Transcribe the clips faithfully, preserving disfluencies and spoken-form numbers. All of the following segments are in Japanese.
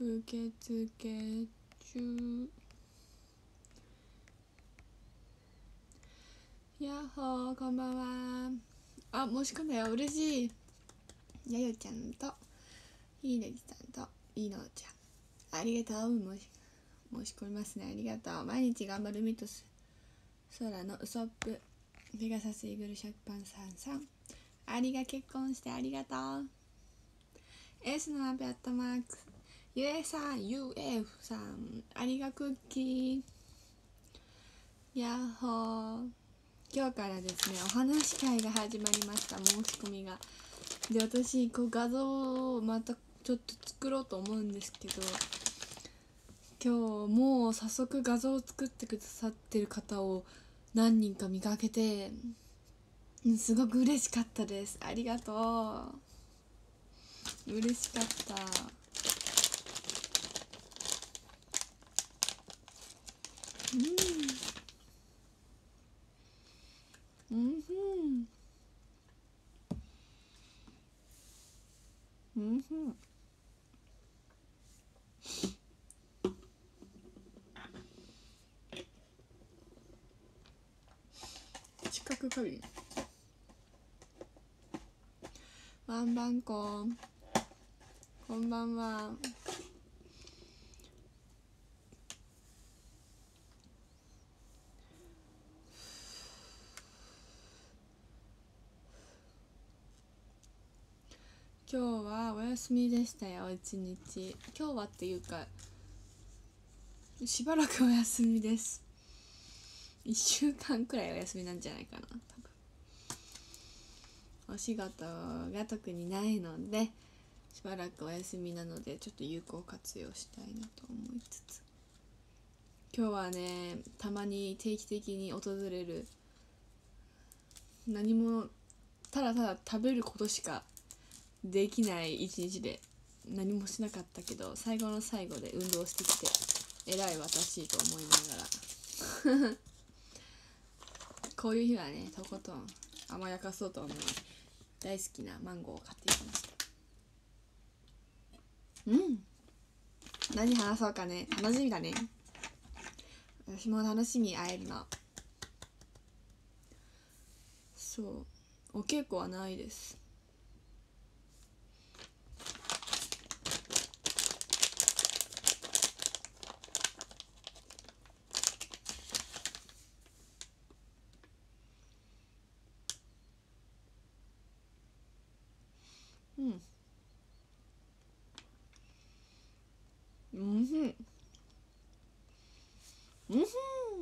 受付中。やっほー、こんばんは。あ、申し込んだよ。嬉しい。やよちゃんとひいねぎさんといのちゃん、ありがとう。申し申し込みますね。ありがとう。毎日頑張るミトス空のウソップペガサスイーグルシャクパンさんさん、ありが結婚してありがとう。エースのアペアットマークゆえさん ユーエフ さん、ありがクッキー。やっほー、今日からですねお話し会が始まりました。申し込みがで、私こう画像をまたちょっと作ろうと思うんですけど、今日もう早速画像を作ってくださってる方を何人か見かけて、すごく嬉しかったです。ありがとう。嬉しかった。うんうんうんうん。四角かりワンバンコン、こんばんは。今日はお休みでしたよ、一日。今日はっていうかしばらくお休みです。いっしゅうかんくらいお休みなんじゃないかな、多分。お仕事が特にないのでしばらくお休みなので、ちょっと有効活用したいなと思いつつ、今日はねたまに定期的に訪れる、何もただただ食べることしかできない一日で、何もしなかったけど最後の最後で運動してきて偉い私と思いながらこういう日はねとことん甘やかそうと思い大好きなマンゴーを買ってきました。うん、何話そうかね、楽しみだね。私も楽しみ、会えるの。そう、お稽古はないです。うん、うんふんうんふん。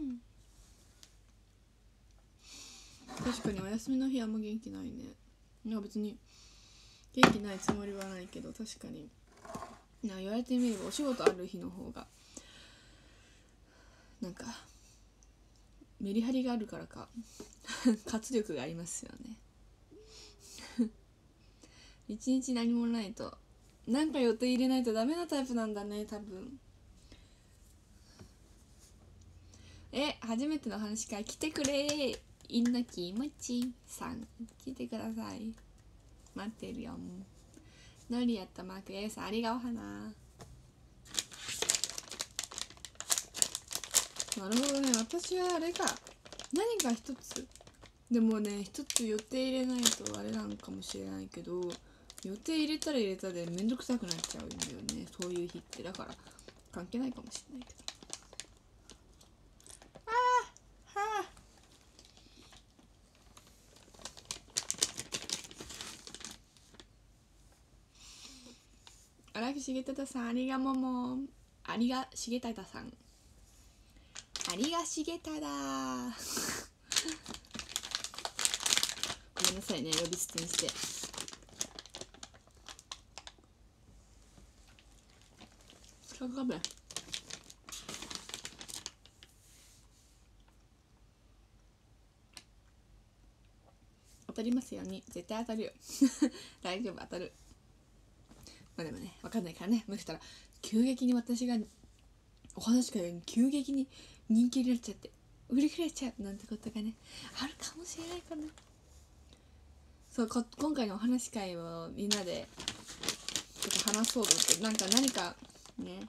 確かにお休みの日あんま元気ないね。いや別に元気ないつもりはないけど、確かにな、言われてみればお仕事ある日の方がなんかメリハリがあるからか活力がありますよね一日何もないとなんか予定入れないとダメなタイプなんだね、多分。え、初めての話会来てくれー。いんのきもちさん来てください、待ってるよ。のりやったマーク A さん、ありがおはな。なるほどね、私はあれか、何か一つでもね、一つ予定入れないとあれなんかもしれないけど、予定入れたら入れたでめんどくさくなっちゃうんだよね、そういう日って。だから関係ないかもしれないけど。あーはあ、荒木重忠さん、ありがもも、ありが重忠さん、ありが重忠ごめんなさいね、呼び捨てにして。かかめ当たりますように。絶対当たるよ大丈夫、当たる。まあでもね、わかんないからね、もしかしたら急激に私がお話し会に急激に人気になっちゃって売り切れちゃうなんてことがねあるかもしれないからね。そうこ今回のお話し会をみんなでちょっと話そうと思って、なんか何かね。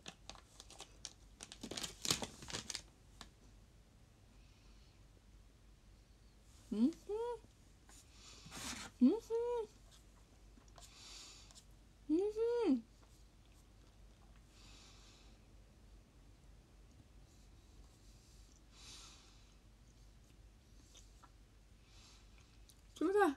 うんふんうんふんうんふん。そうだ、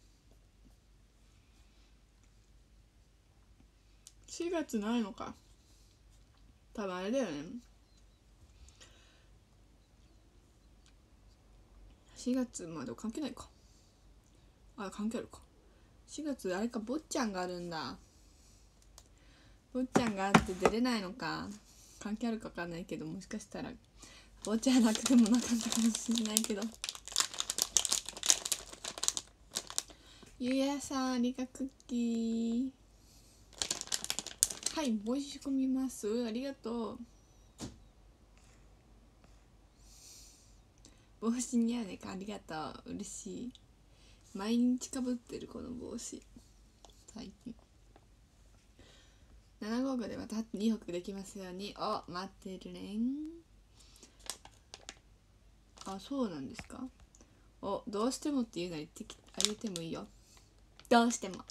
しがつないのか。多分あれだよね、しがつまで関係ないか。あ、関係あるか。しがつあれか、坊ちゃんがあるんだ。坊ちゃんがあって出れないのか。関係あるか分かんないけど、もしかしたら坊ちゃんなくてもなかったかもしれないけど。ゆうやさん、ありがクッキー。はい、申し込みます。ありがとう。帽子似合うねか、ありがとう。嬉しい。毎日かぶってるこの帽子最近。ななごうごでまたにほくできますように。お、待ってるねん。あ、そうなんですか。お、どうしてもっていうなら言ってきあげてもいいよ。どうしても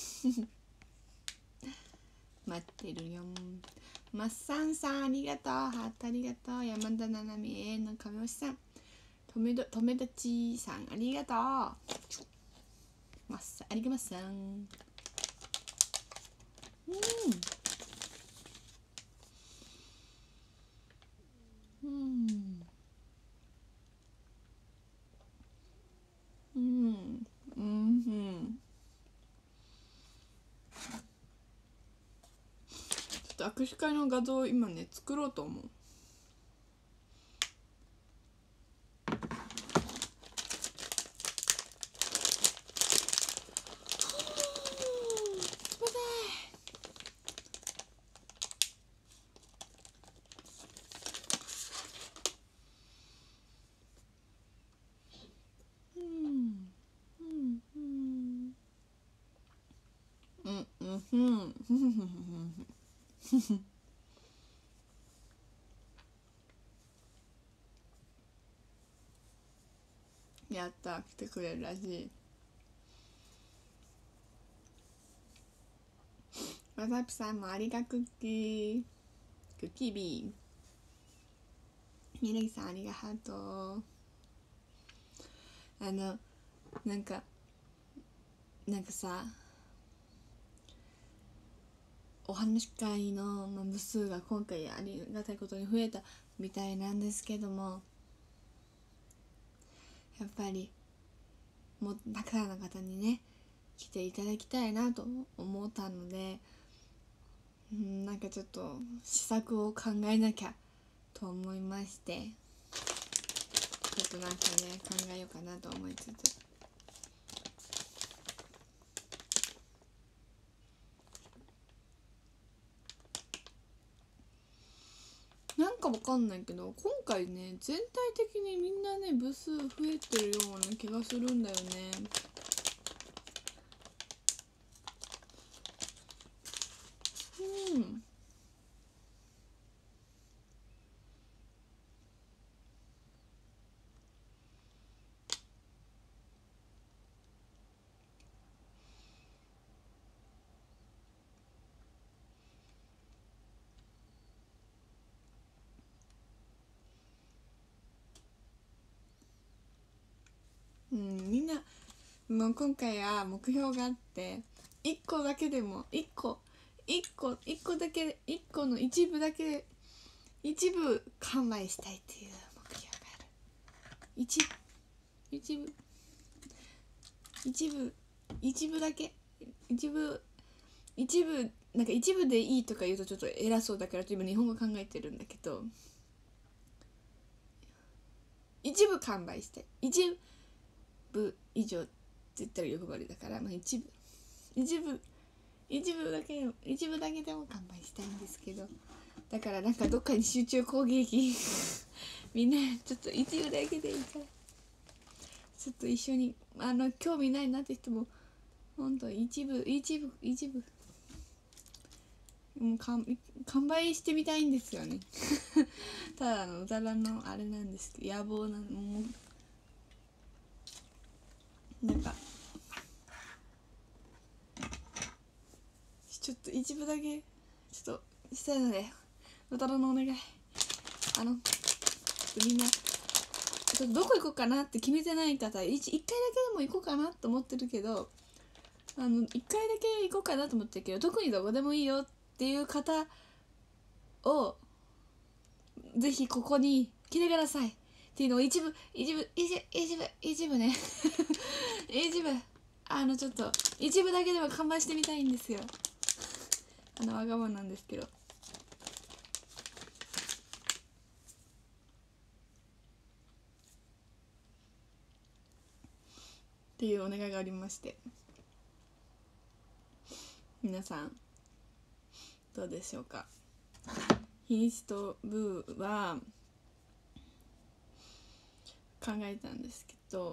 待ってるよ。マッサンさん、ありがとう。ハートありがとう。山田七海、永遠の亀押さん、とめどとめだちさん、ありがとう。マッサありがとうさん。うん、うんうん、うん、ちょっと握手会の画像を今ね作ろうと思う。うんうんうんやった、来てくれるらしい。わさぴさんもありがクッキー。クッキービー。みなぎさんありがとう。あのなんかなんかさ、お話し会の部数が今回ありがたいことに増えたみたいなんですけども、やっぱりもうたくさんの方にね来ていただきたいなと思ったので、うん、なんかちょっと施策を考えなきゃと思いまして、ちょっとなんかね考えようかなと思いつつ、なんかわかんないけど今回ね全体的にみんなね部数増えてるような気がするんだよね。うんうん、みんなもう今回は目標があって、いっこだけでもいっこいっこいっこだけいっこの一部だけ一部完売したいっていう目標がある。一一部一部一部だけ一部一部なんか一部でいいとか言うとちょっと偉そうだから今日本語考えてるんだけど、一部完売して一部以上って言ったら欲張りだから、まあ、一部一部一部だけ一部だけでも完売したいんですけど、だからなんかどっかに集中攻撃みんなちょっと一部だけでいいからちょっと一緒にあの興味ないなって人もほんと一部一部一部もう完完売してみたいんですよねただのうざらのあれなんですけど、野望なの。もうなんかちょっと一部だけちょっとしたいので、うざらのお願い、あのみんなちょっとどこ行こうかなって決めてない方、一一回だけでも行こうかなと思ってるけど、あの一回だけ行こうかなと思ってるけど、特にどこでもいいよっていう方をぜひここに来てくださいっていうのを一部一部一部一部一部ね一部あのちょっと一部だけでも完売してみたいんですよ。あのわがままなんですけど。っていうお願いがありまして、皆さんどうでしょうか。ヒニスとブーは考えたんですけど、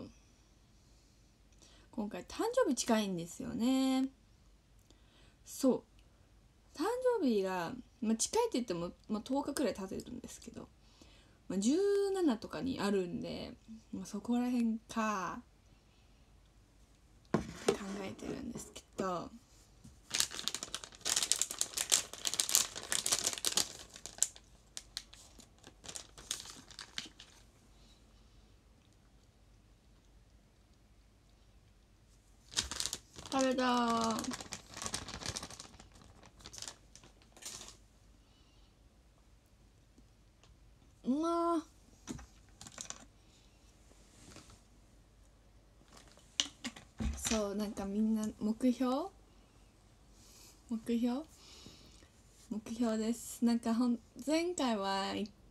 今回誕生日近いんですよね。そう誕生日が、まあ、近いって言っても、まあ、とおかくらい経てるんですけど、まあ、じゅうななとかにあるんで、まあ、そこら辺か考えてるんですけど、食べたー。うまー。そうなんかみんな目標目標目標です。なんかほん前回は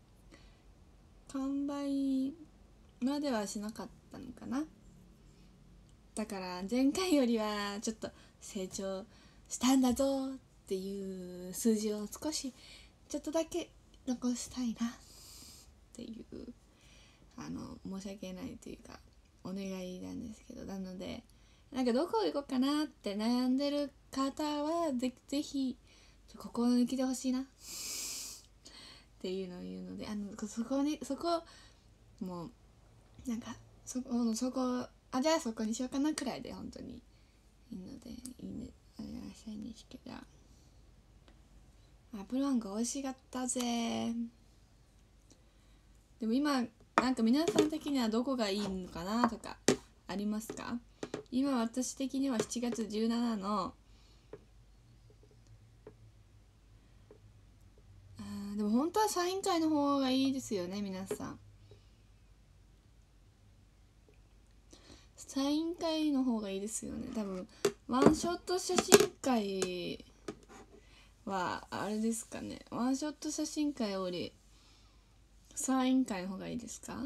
完売まではしなかったのかな。だから前回よりはちょっと成長したんだぞっていう数字を少しちょっとだけ残したいなっていうあの申し訳ないというかお願いなんですけど、なのでなんかどこ行こうかなって悩んでる方はぜぜひここに来てほしいなっていうのを言うので、あのそこにそこもうなんかそこそこあじゃあそこにしようかなくらいで本当にいいのでいいねあれがしたいんですけど、あブランが美味しかったぜ。でも今なんか皆さん的にはどこがいいのかなとかありますか？今私的にはしちがつじゅうしちにちのあでも本当はサイン会の方がいいですよね。皆さんサイン会の方がいいですよね。多分ワンショット写真会はあれですかね。ワンショット写真会よりサイン会の方がいいですか？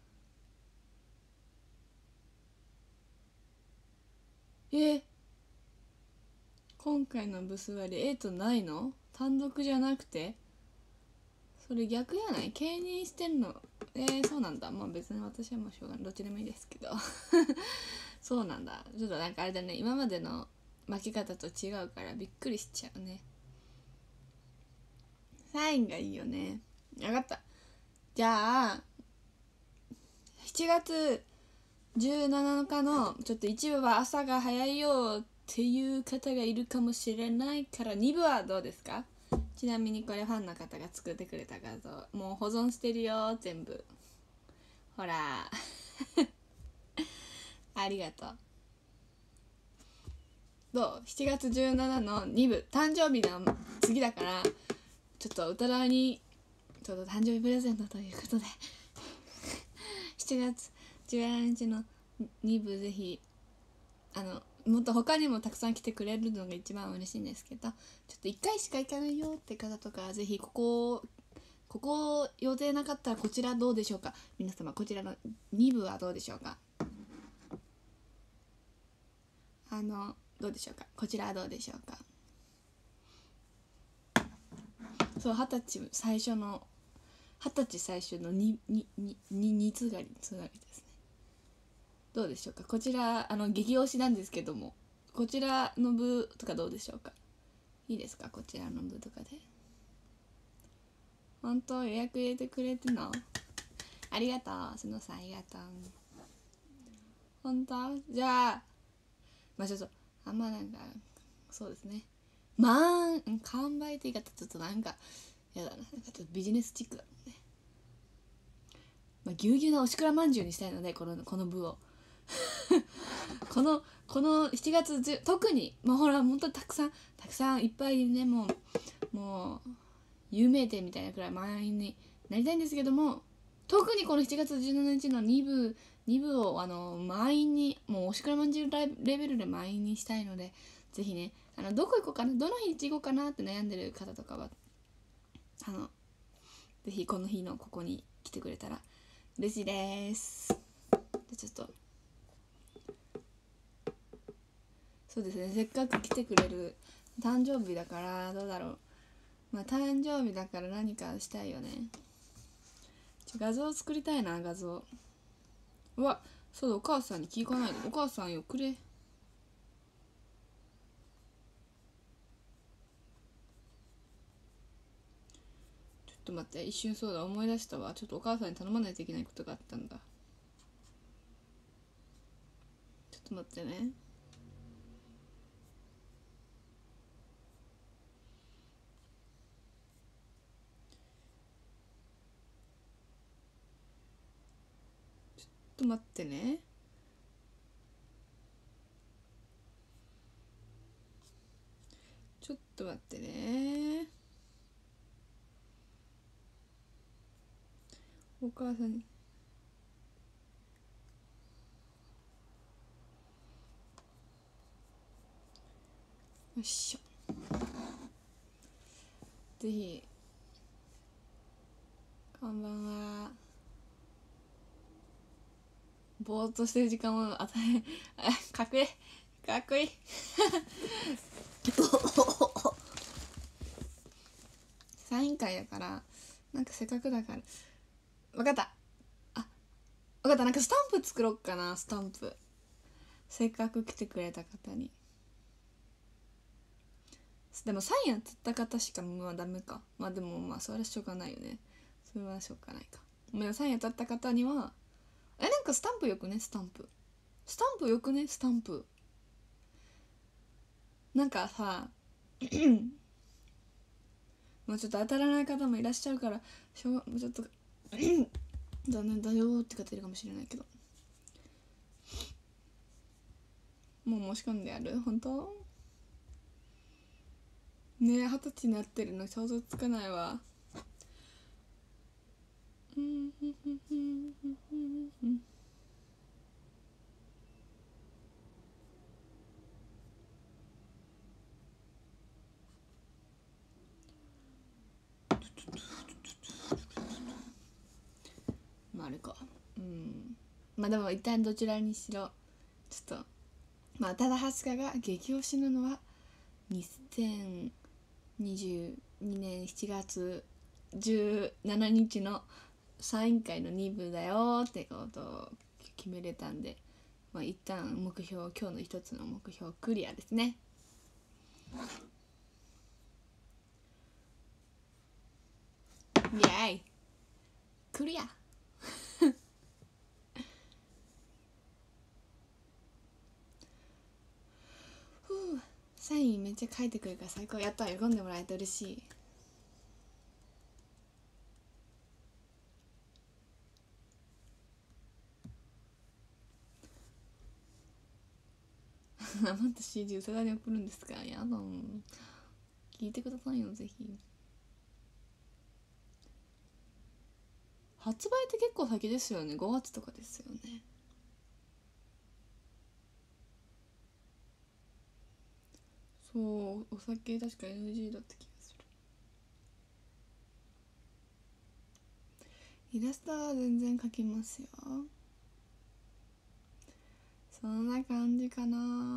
え今回のブス割りエイトないの？単独じゃなくて？それ逆やない？兼任してんの？えー、そうなんだ。まあ別に私はもうしょうがない、どっちでもいいですけどそうなんだ。ちょっとなんかあれだね、今までの巻き方と違うからびっくりしちゃうね。サインがいいよね。分かった。じゃあしちがつじゅうしちにちのちょっと一部は朝が早いよっていう方がいるかもしれないからに部はどうですか？ちなみにこれファンの方が作ってくれた画像、もう保存してるよ全部。ほらありがとう。どう？ しち 月じゅうしちのに部誕生日の次だからちょっと歌らにちょっと誕生日プレゼントということでしちがつじゅうしちにちのに部ぜひあのもっと他にもたくさん来てくれるのが一番嬉しいんですけど、ちょっといっかいしか行かないよって方とかぜひここここ予定なかったらこちらどうでしょうか。皆様こちらのに部はどうでしょうか。あのどうでしょうか。こちらはどうでしょうか。そう二十歳最初の二十歳最初のにににににつがりつがりですね。どうでしょうか。こちらあの激推しなんですけども、こちらの部とかどうでしょうか。 いいですか、こちらの部とかで。本当予約入れてくれてんの？ありがとう、そのさん、ありがとう。本当？じゃあまあちょっとあんまなんかそうですね、まあ完売って言い方ちょっとなんかやだな、なんかちょっとビジネスチックだもんね。まあぎゅうぎゅうなおしくらまんじゅうにしたいので、このこの部をこのこのしちがつじゅう特にまあほらほんとたくさんたくさんいっぱいね、もうもう有名店みたいなくらい満員になりたいんですけども、特にこのしちがつじゅうしちにちのに部に部をあの満員に、もうおしくらまんじゅうレベルで満員にしたいので、ぜひね、あのどこ行こうかな、どの日行こうかなって悩んでる方とかはあのぜひこの日のここに来てくれたら嬉しいです。でちょっとそうですね、せっかく来てくれる誕生日だから、どうだろう、まあ誕生日だから何かしたいよね。ちょ画像作りたいな、画像。うわ、そうだ、お母さんに聞かないで。お母さんよ、くれ。ちょっと待って、一瞬そうだ、思い出したわ。ちょっとお母さんに頼まないといけないことがあったんだ。ちょっと待ってね。ちょっと待ってね。ちょっと待ってね。お母さんに。よっしょ。ぜひ。こんばんは。ぼーっとしてる時間を与え、かっこいい。かっこいい。サイン会だから、なんかせっかくだから。わかった。あ、わかった。なんかスタンプ作ろうかな、スタンプ。せっかく来てくれた方に。でもサインやった方しかまあダメか。まあでもまあそれはしょうがないよね。それはしょうがないか。まあサインやった方には、え、なんかスタンプよくね、スタンプ。スタンプよくね、スタンプ。なんかさ、まあちょっと当たらない方もいらっしゃるから、しょうちょっと残念だよって方いるかもしれないけど。もう申し込んでやる？本当？ねえ、二十歳になってるの想像つかないわ。まああれか、うん、まあでも一旦どちらにしろちょっとまあただはつかが激推しなのはにせんにじゅうにねんしちがつじゅうしちにちのサイン会のに部だよってことを決めれたんで、まあ一旦目標、今日の一つの目標クリアですね。イエーイクリアサインめっちゃ書いてくれるから最高。やった、喜んでもらえて嬉しい。余った シーディー うさがに送るんですか？やだ、聞いてくださいよ、ぜひ。発売って結構先ですよね。ごがつとかですよね。そう、お酒確か エヌジー だった気がする。イラストは全然描きますよ。そんな感じかな。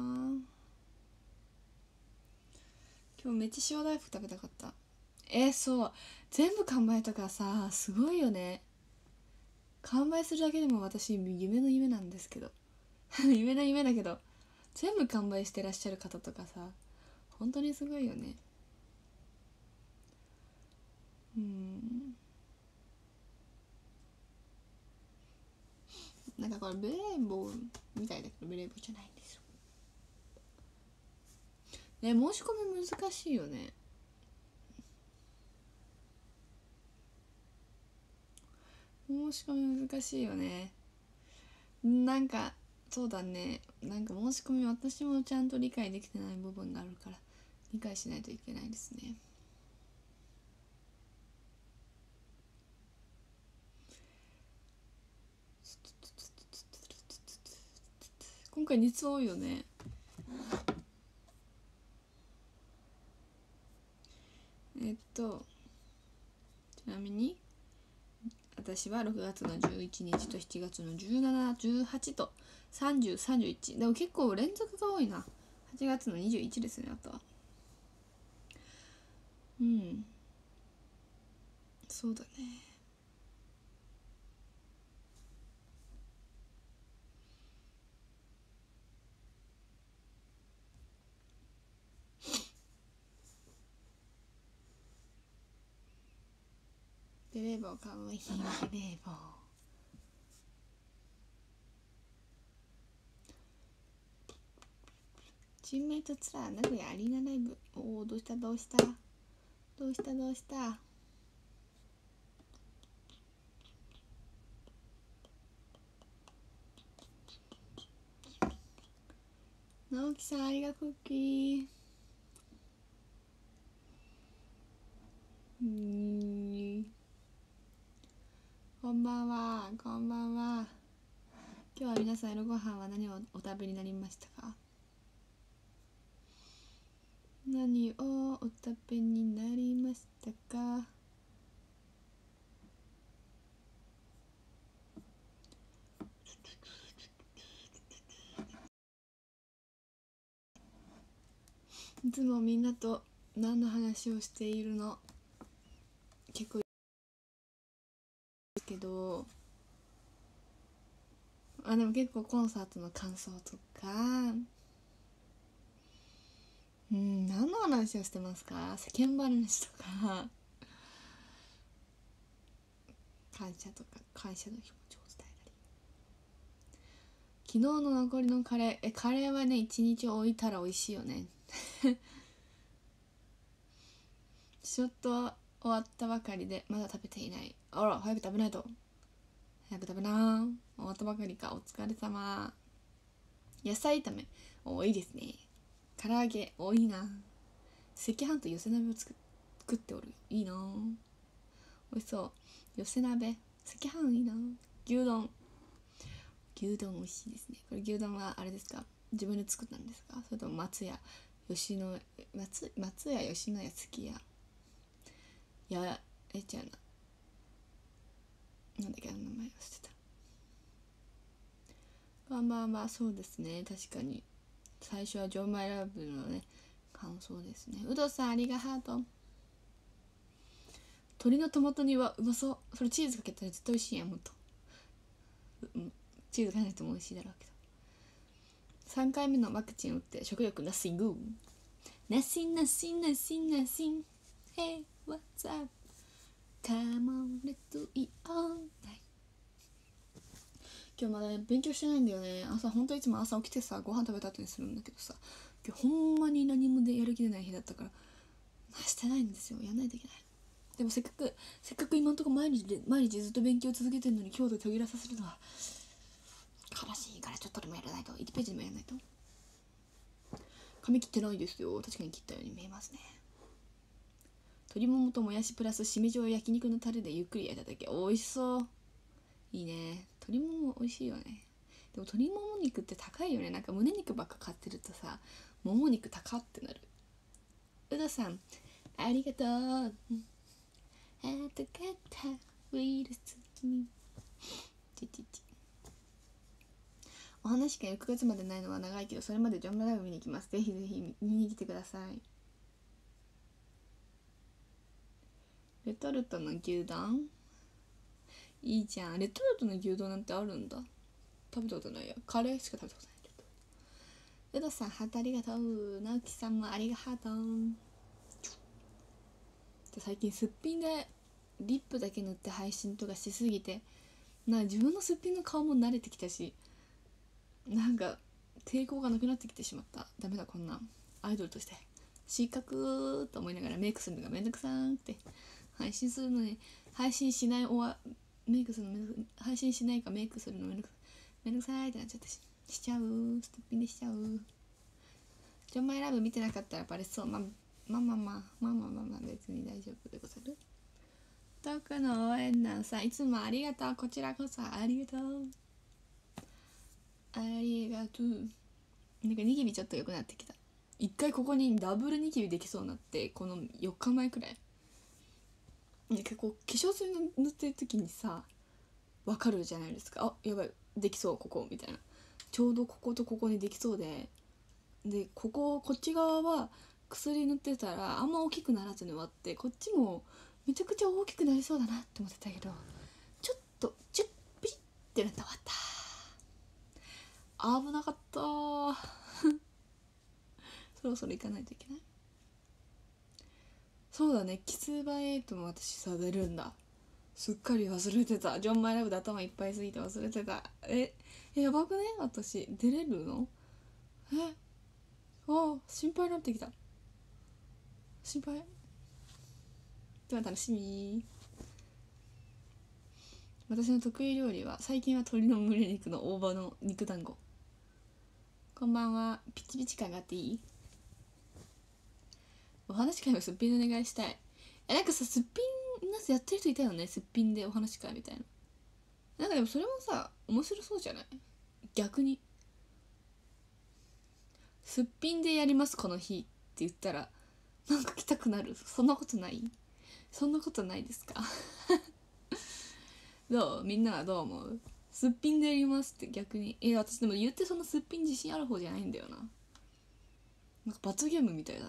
今日めっちゃ塩大福食べたかった。えー、そう全部完売とかさ、すごいよね。完売するだけでも私夢の夢なんですけど夢の夢だけど全部完売してらっしゃる方とかさ、本当にすごいよね。 うん、なんかこれベレー帽みたいだけどベレー帽じゃないんですよね。申し込み難しいよね。申し込み難しいよね。なんかそうだね、なんか申し込み私もちゃんと理解できてない部分があるから理解しないといけないですね。今回熱多いよね。えっとちなみに私はろくがつのじゅういちにちとしちがつのじゅうしち、じゅうはちとさんじゅう、さんじゅういち。でも結構連続が多いな。はちがつのにじゅういちですね。あとはうんそうだね。ベレー帽かわいい。ベレー帽チームメイトツアー名古屋アリーナライブ。おおどうしたどうしたどうしたどうした直樹さんありがクッキー。うんこんばんはこんばんは。今日は皆さん夜ご飯は何をお食べになりましたか？何をお食べになりましたか？いつもみんなと何の話をしているの結構けど、あでも結構コンサートの感想とか、うん何の話をしてますか？世間話とか感謝とか感謝の気持ちを伝えたり、昨日の残りのカレーえカレーはね一日置いたら美味しいよねちょっと終わったばかりでまだ食べていない。あら早く食べないと。早く食べな。終わったばかりか。お疲れ様。野菜炒めおいいですね。唐揚げおいいな。赤飯と寄せ鍋を作作っておる。いいな美味しそう。寄せ鍋赤飯いいな。牛丼牛丼美味しいですね。これ牛丼はあれですか？自分で作ったんですか？それとも松屋吉野松松屋吉野家すき家やえちゃうななんだっけあの名前忘れてた。まあまあまあそうですね。確かに最初はジョーマイラブのね感想ですね。うどさんありがハート。鶏のトマト煮はうまそう。それチーズかけたら絶対美味しいやん。もっとチーズかけなくても美味しいだろうけど。さんかいめのワクチン打って食欲ナッシングナッシンナッシンナッシンナッシン Hey what's up Come on let's do it all night。 今日まだ勉強してないんだよね。朝ほんといつも朝起きてさご飯食べた後にするんだけどさ、今日ほんまに何もでやる気でない日だったからしてないんですよ。やんないといけない。でもせっかくせっかく今んとこ毎日で毎日ずっと勉強続けてるのに今日で途切らさせるのは悲しいからちょっとでもやらないと。いちページでもやらないと。髪切ってないですよ。確かに切ったように見えますね。鶏ももともやしプラスしめじを焼肉のタレでゆっくり焼いただけ。美味しそう。いいね。鶏もも美味しいよね。でも鶏もも肉って高いよね。なんか胸肉ばっか買ってるとさもも肉高ってなる。うどさんありがとう。あとかったウイルスにちちちお話がろくがつまでないのは長いけどそれまでジョンライブ見に行きます。ぜひぜひ見に来てください。レトルトの牛丼いいじゃん。レトルトの牛丼なんてあるんだ。食べたことないや。カレーしか食べたことないけど。うどさんハートありがとう。直樹さんもありがとう。最近すっぴんでリップだけ塗って配信とかしすぎて、なんか自分のすっぴんの顔も慣れてきたし、なんか抵抗がなくなってきてしまった。ダメだ、こんなんアイドルとして失格と思いながらメイクするのがめんどくさーって配信するのに配信しないおわメイクするのめんどく配信しないかメイクするのめんどくめんどくさいってなっちゃったししちゃうすっぴんでしちゃう。ジョンマイラブ見てなかったらバレそう。ままあまあまあまあまあまあまあ別に大丈夫でござる。遠くの応援団さんいつもありがとう。こちらこそありがとうありがとう。なんかニキビちょっと良くなってきた。一回ここにダブルニキビできそうになって、このよっかまえくらいなんかこう化粧水塗ってる時にさわかるじゃないですか。あ、やばいできそうここみたいな。ちょうどこことここにできそうで、でこここっち側は薬塗ってたらあんま大きくならずに終わって、こっちもめちゃくちゃ大きくなりそうだなって思ってたけど、ちょっとチュッピリってなって終わった。危なかったそろそろ行かないといけない。そうだね、キスバエイトも私さ出るんだ。すっかり忘れてた。ジョンマイラブで頭いっぱいすぎて忘れてた。ええやばくね、私出れるの？えあ心配になってきた。心配でも楽しみ。私の得意料理は最近は鶏の胸肉の大葉の肉団子。こんばんは。ピチピチ感があっていい？お話会もすっぴんでお願いしたい。えなんかさすっぴんなやってる人いたよね、すっぴんでお話会みたいな。なんかでもそれもさ面白そうじゃない？逆にすっぴんでやりますこの日って言ったらなんか来たくなる。そんなことない？そんなことないですかどう？みんなはどう思う？すっぴんでやりますって逆に。え私でも言ってそんなすっぴん自信ある方じゃないんだよな。なんか罰ゲームみたいだな。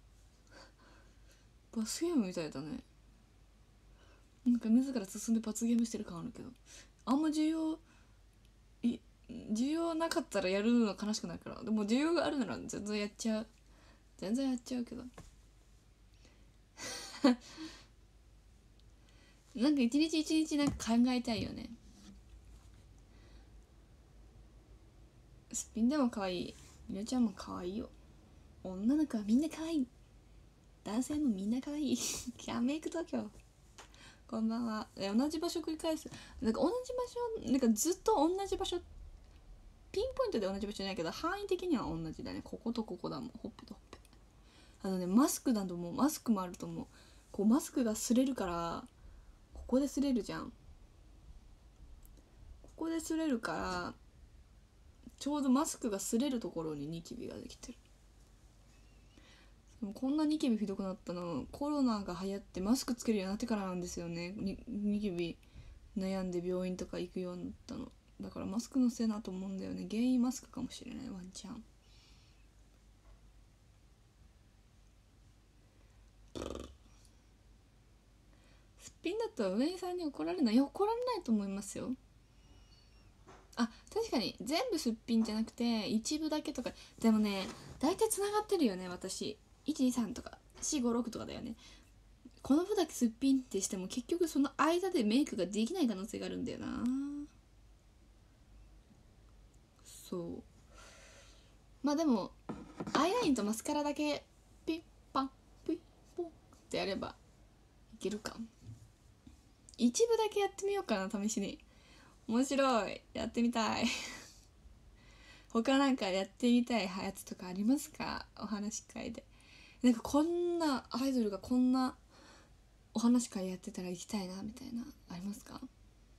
罰ゲームみたいだね。なんか自ら進んで罰ゲームしてる感あるけど、あんま重要い需要なかったらやるの悲しくないから。でも需要があるなら全然やっちゃう。全然やっちゃうけどなんか一日一日なんか考えたいよね。すっぴんでも可愛い。みのちゃんも可愛いよ。女の子はみんな可愛い。男性もみんな可愛いキャンメイク東京こんばんは。同じ場所繰り返す。なんか同じ場所なんかずっと同じ場所、ピンポイントで同じ場所じゃないけど範囲的には同じだね。こことここだもん。ほっぺとほっぺ。あのねマスクだともうマスクもあると思う。こうマスクが擦れるからここで擦れるじゃん。ここで擦れるからちょうどマスクが擦れるところにニキビができてる。でもこんなニキビひどくなったのコロナが流行ってマスクつけるようになってからなんですよね。にニキビ悩んで病院とか行くようになったの。だからマスクのせいだと思うんだよね。原因マスクかもしれない。ワンチャンすっぴんだと運営さんに怒られない？いや怒られないと思いますよ。あ確かに全部すっぴんじゃなくて一部だけとか。でもね大体つながってるよね。私いちにさんとかよんごろくとかだよね。この部だけすっぴんってしても結局その間でメイクができない可能性があるんだよな。そうまあでもアイラインとマスカラだけピッパンピッポンってやればいけるか。一部だけやってみようかな試しに。面白い。やってみたい他なんかやってみたいやつとかありますか？お話し会でなんかこんなアイドルがこんなお話し会やってたら行きたいなみたいなありますか？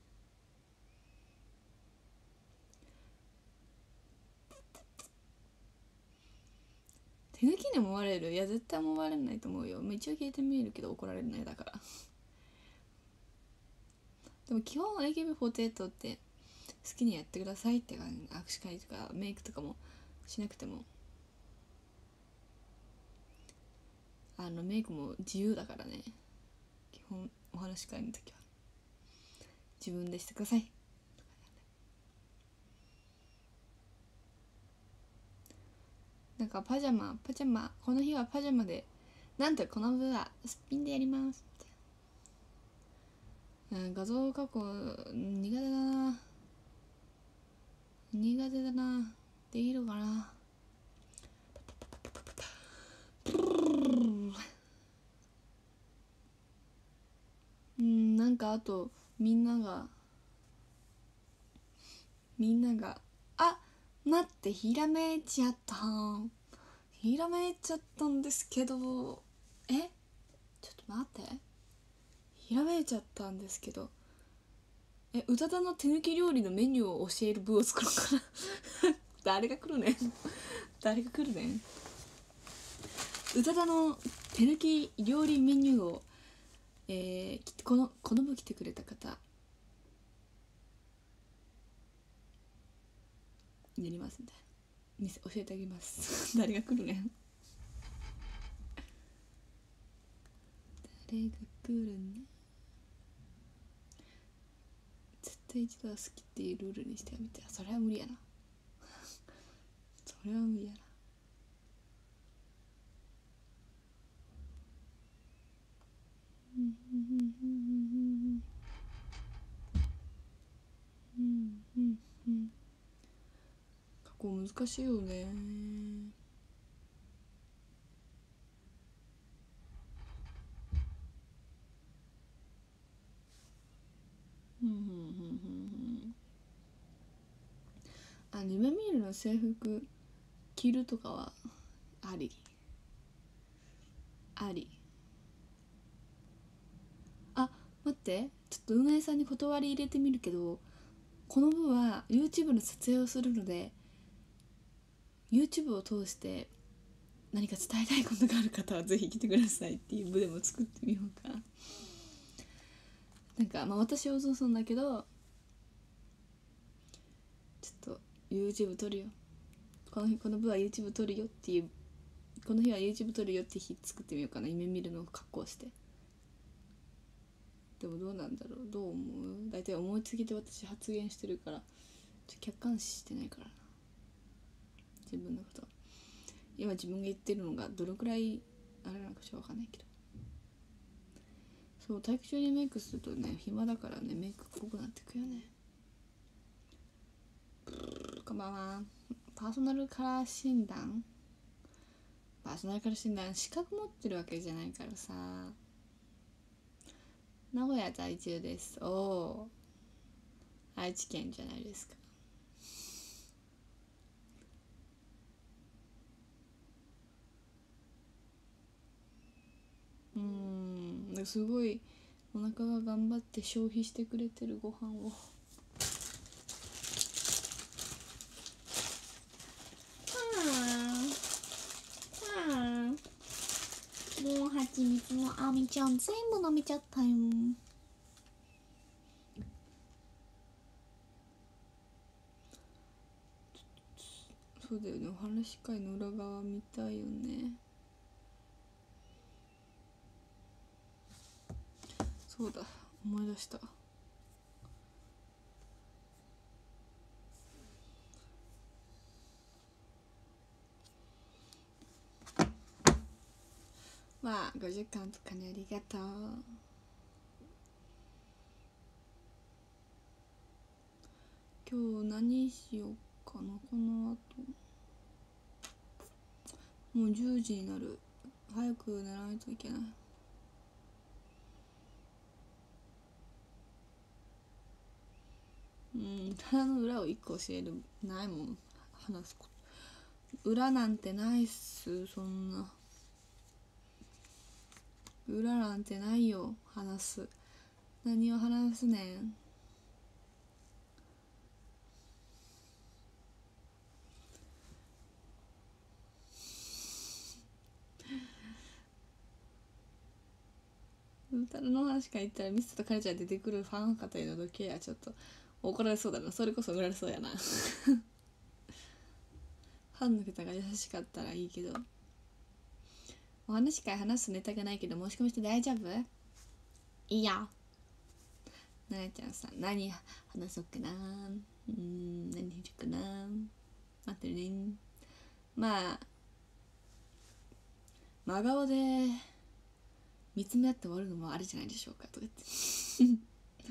手抜きに思われる？いや絶対思われないと思うよ。まあ、一応聞いてみるけど怒られるねだからでも基本 エーケービーフォーティーエイト って好きにやってくださいって感じ。握手会とかメイクとかもしなくてもあのメイクも自由だからね。基本お話し会の時は自分でしてください。なんかパジャマパジャマこの日はパジャマでなんとこの部はすっぴんでやりますって。 うん、画像加工苦手だな苦手だなできるかな。うんなんかあとみんながみんながあ待ってひらめいちゃったひらめいちゃったんですけどえちょっと待ってひらめいちゃったんですけどえ宇多田の手抜き料理のメニューを教える部を作ろうかな誰が来るねん誰が来るねん宇多田の手抜き料理メニューを、えー、このこの部来てくれた方やりますみたいな店教えてあげます誰が来るねん誰が来るね絶対一度は好きっていうルールにしてみてそれは無理やなそれは無理やなうんうんうんうん過去難しいよねうんうんうんうんあ夢見るの制服着るとかはありありあ待ってちょっと運営さんに断り入れてみるけどこの部は YouTube の撮影をするので YouTube を通して何か伝えたいことがある方はぜひ来てくださいっていう部でも作ってみようかな。なんかまあ私はおぞそんだけどちょっと YouTube 撮るよこの日この部は YouTube 撮るよっていうこの日は YouTube 撮るよって日作ってみようかな夢見るのを格好してでもどうなんだろうどう思う大体思いつきで私発言してるからちょ客観視してないからな自分のこと今自分が言ってるのがどのくらいあれなのかしらわかんないけどそう体育中にメイクするとね暇だからねメイク濃くなってくよねこんばんはパーソナルカラー診断パーソナルカラー診断資格持ってるわけじゃないからさ名古屋在住ですおお愛知県じゃないですかうーんすごいお腹が頑張って消費してくれてるご飯をもう蜂蜜もあみちゃん全部飲めちゃったよそうだよねお話し会の裏側見たいよねそうだ思い出したまあごじかんとかにありがとう今日何しようかなこの後もうじゅうじになる早く寝ないといけないうん棚の裏を一個教えるないもん話すこと裏なんてないっすそんな裏なんてないよ話す何を話すねん歌の話から言ったらミスとカルチャー出てくるファン方への時計はちょっと怒られそうだなそれこそ怒られそうやなファンの方が優しかったらいいけどお話会話すネタがないけど申し込みして大丈夫いいやななちゃんさん何話そうかなうん何するかな待ってるねまあ真顔で見つめ合って終わるのもありじゃないでしょうかとか言って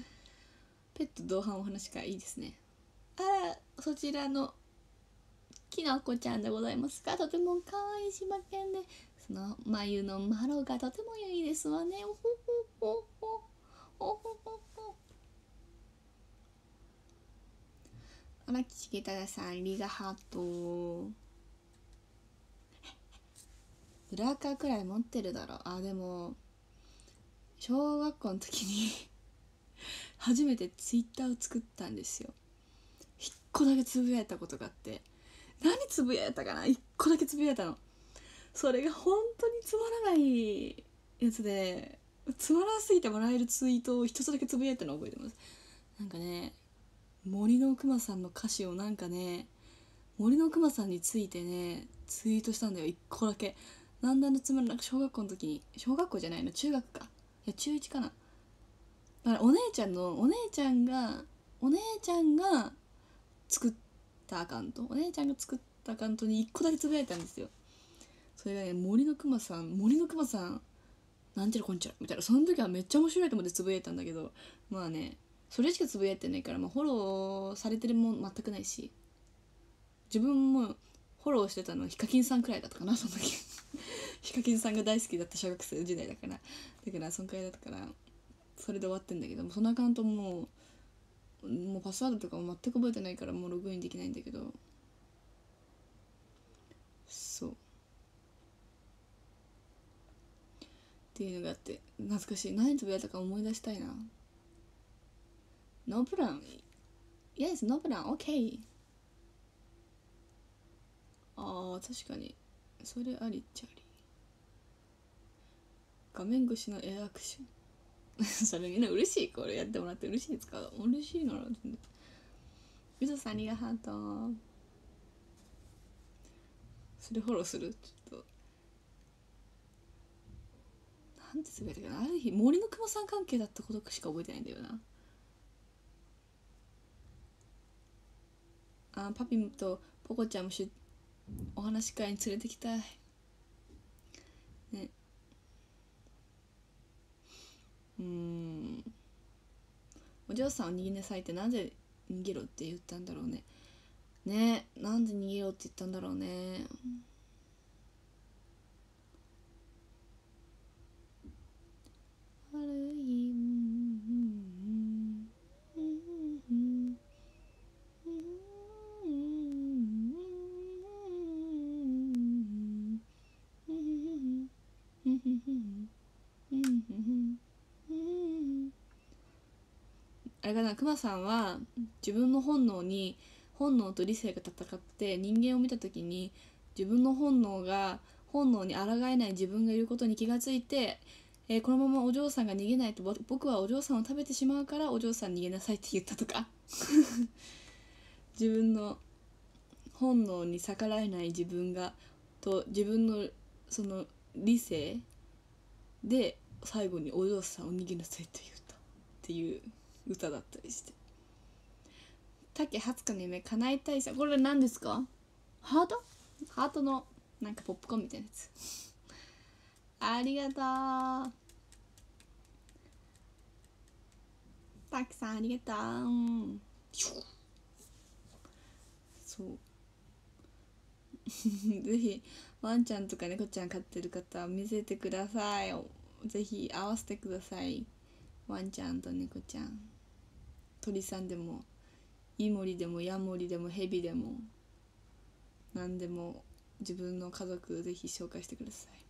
ペット同伴お話会いいですね。あら、そちらのきなこちゃんでございますが、とても可愛い柴犬で、その眉のマロがとてもいいですわね。おほほほほおほほほ。荒木重忠さん、ありがハート。ブラーカーくらい持ってるだろう。あ、でも小学校の時に初めてツイッターを作ったんですよ。一個だけつぶやいたことがあって、何つぶやいたかな、一個だけつぶやいたの。それが本当につまらないやつで、つまらなすぎてもらえるツイートを一つだけつぶやいたのを覚えてます。なんかね、森のくまさんの歌詞をなんかね、森のくまさんについてねツイートしたんだよ、一個だけ。なんだのつまらなく、小学校の時に、小学校じゃないの、中学か、いや中いちかな。だからお姉ちゃんのお姉ちゃんがお姉ちゃんが作ったアカウントお姉ちゃんが作ったアカウントに一個だけつぶやいたんですよ。それがね、森のくまさん森のくまさんなんちゃらこんちゃらみたいな、その時はめっちゃ面白いと思ってつぶやいたんだけど、まあね、それしかつぶやいてないから、まあ、フォローされてるもん全くないし、自分もフォローしてたのはヒカキンさんくらいだったかな、その時ヒカキンさんが大好きだった小学生時代だからだからそんくらいだったから、それで終わってんだけど、そのアカウントももうパスワードとかも全く覚えてないから、もうログインできないんだけど、そうっていうのがあって、懐かしい。何つぶやいたか思い出したいな。ノープラン Yes ノープラン OK。 あー確かにそれありっちゃあり。画面越しのエアアクションそれみんな嬉しい、これやってもらって嬉しいですか。嬉しいなら全然。ゆずさんありがハート。それフォローする。ちょっとなんてつぶやいたかな、ある日森のくまさん関係だったことしか覚えてないんだよな。あ、パピムとポコちゃんもしお話し会に連れてきたいね。うーん、お嬢さんを逃げなさいってなぜ逃げろって言ったんだろうね。ね、なんで逃げろって言ったんだろうね。ある日あれかな、クマさんは自分の本能に本能と理性が戦って人間を見た時に、自分の本能が本能に抗えない自分がいることに気がついて、えーこのままお嬢さんが逃げないと僕はお嬢さんを食べてしまうからお嬢さん逃げなさいって言ったとか自分の本能に逆らえない自分がと自分のその理性で最後にお嬢さんを逃げなさいって言ったっていう歌だったりして。竹はつかの夢叶えたいさ、これ何ですか。ハートハートのなんかポップコーンみたいなやつありがとうたくさん、ありがとう。そうぜひワンちゃんとか猫ちゃん飼ってる方見せてください。ぜひ合わせてください。ワンちゃんと猫ちゃん、鳥さんでもイモリでもヤモリでもヘビでも何でも、自分の家族ぜひ紹介してください。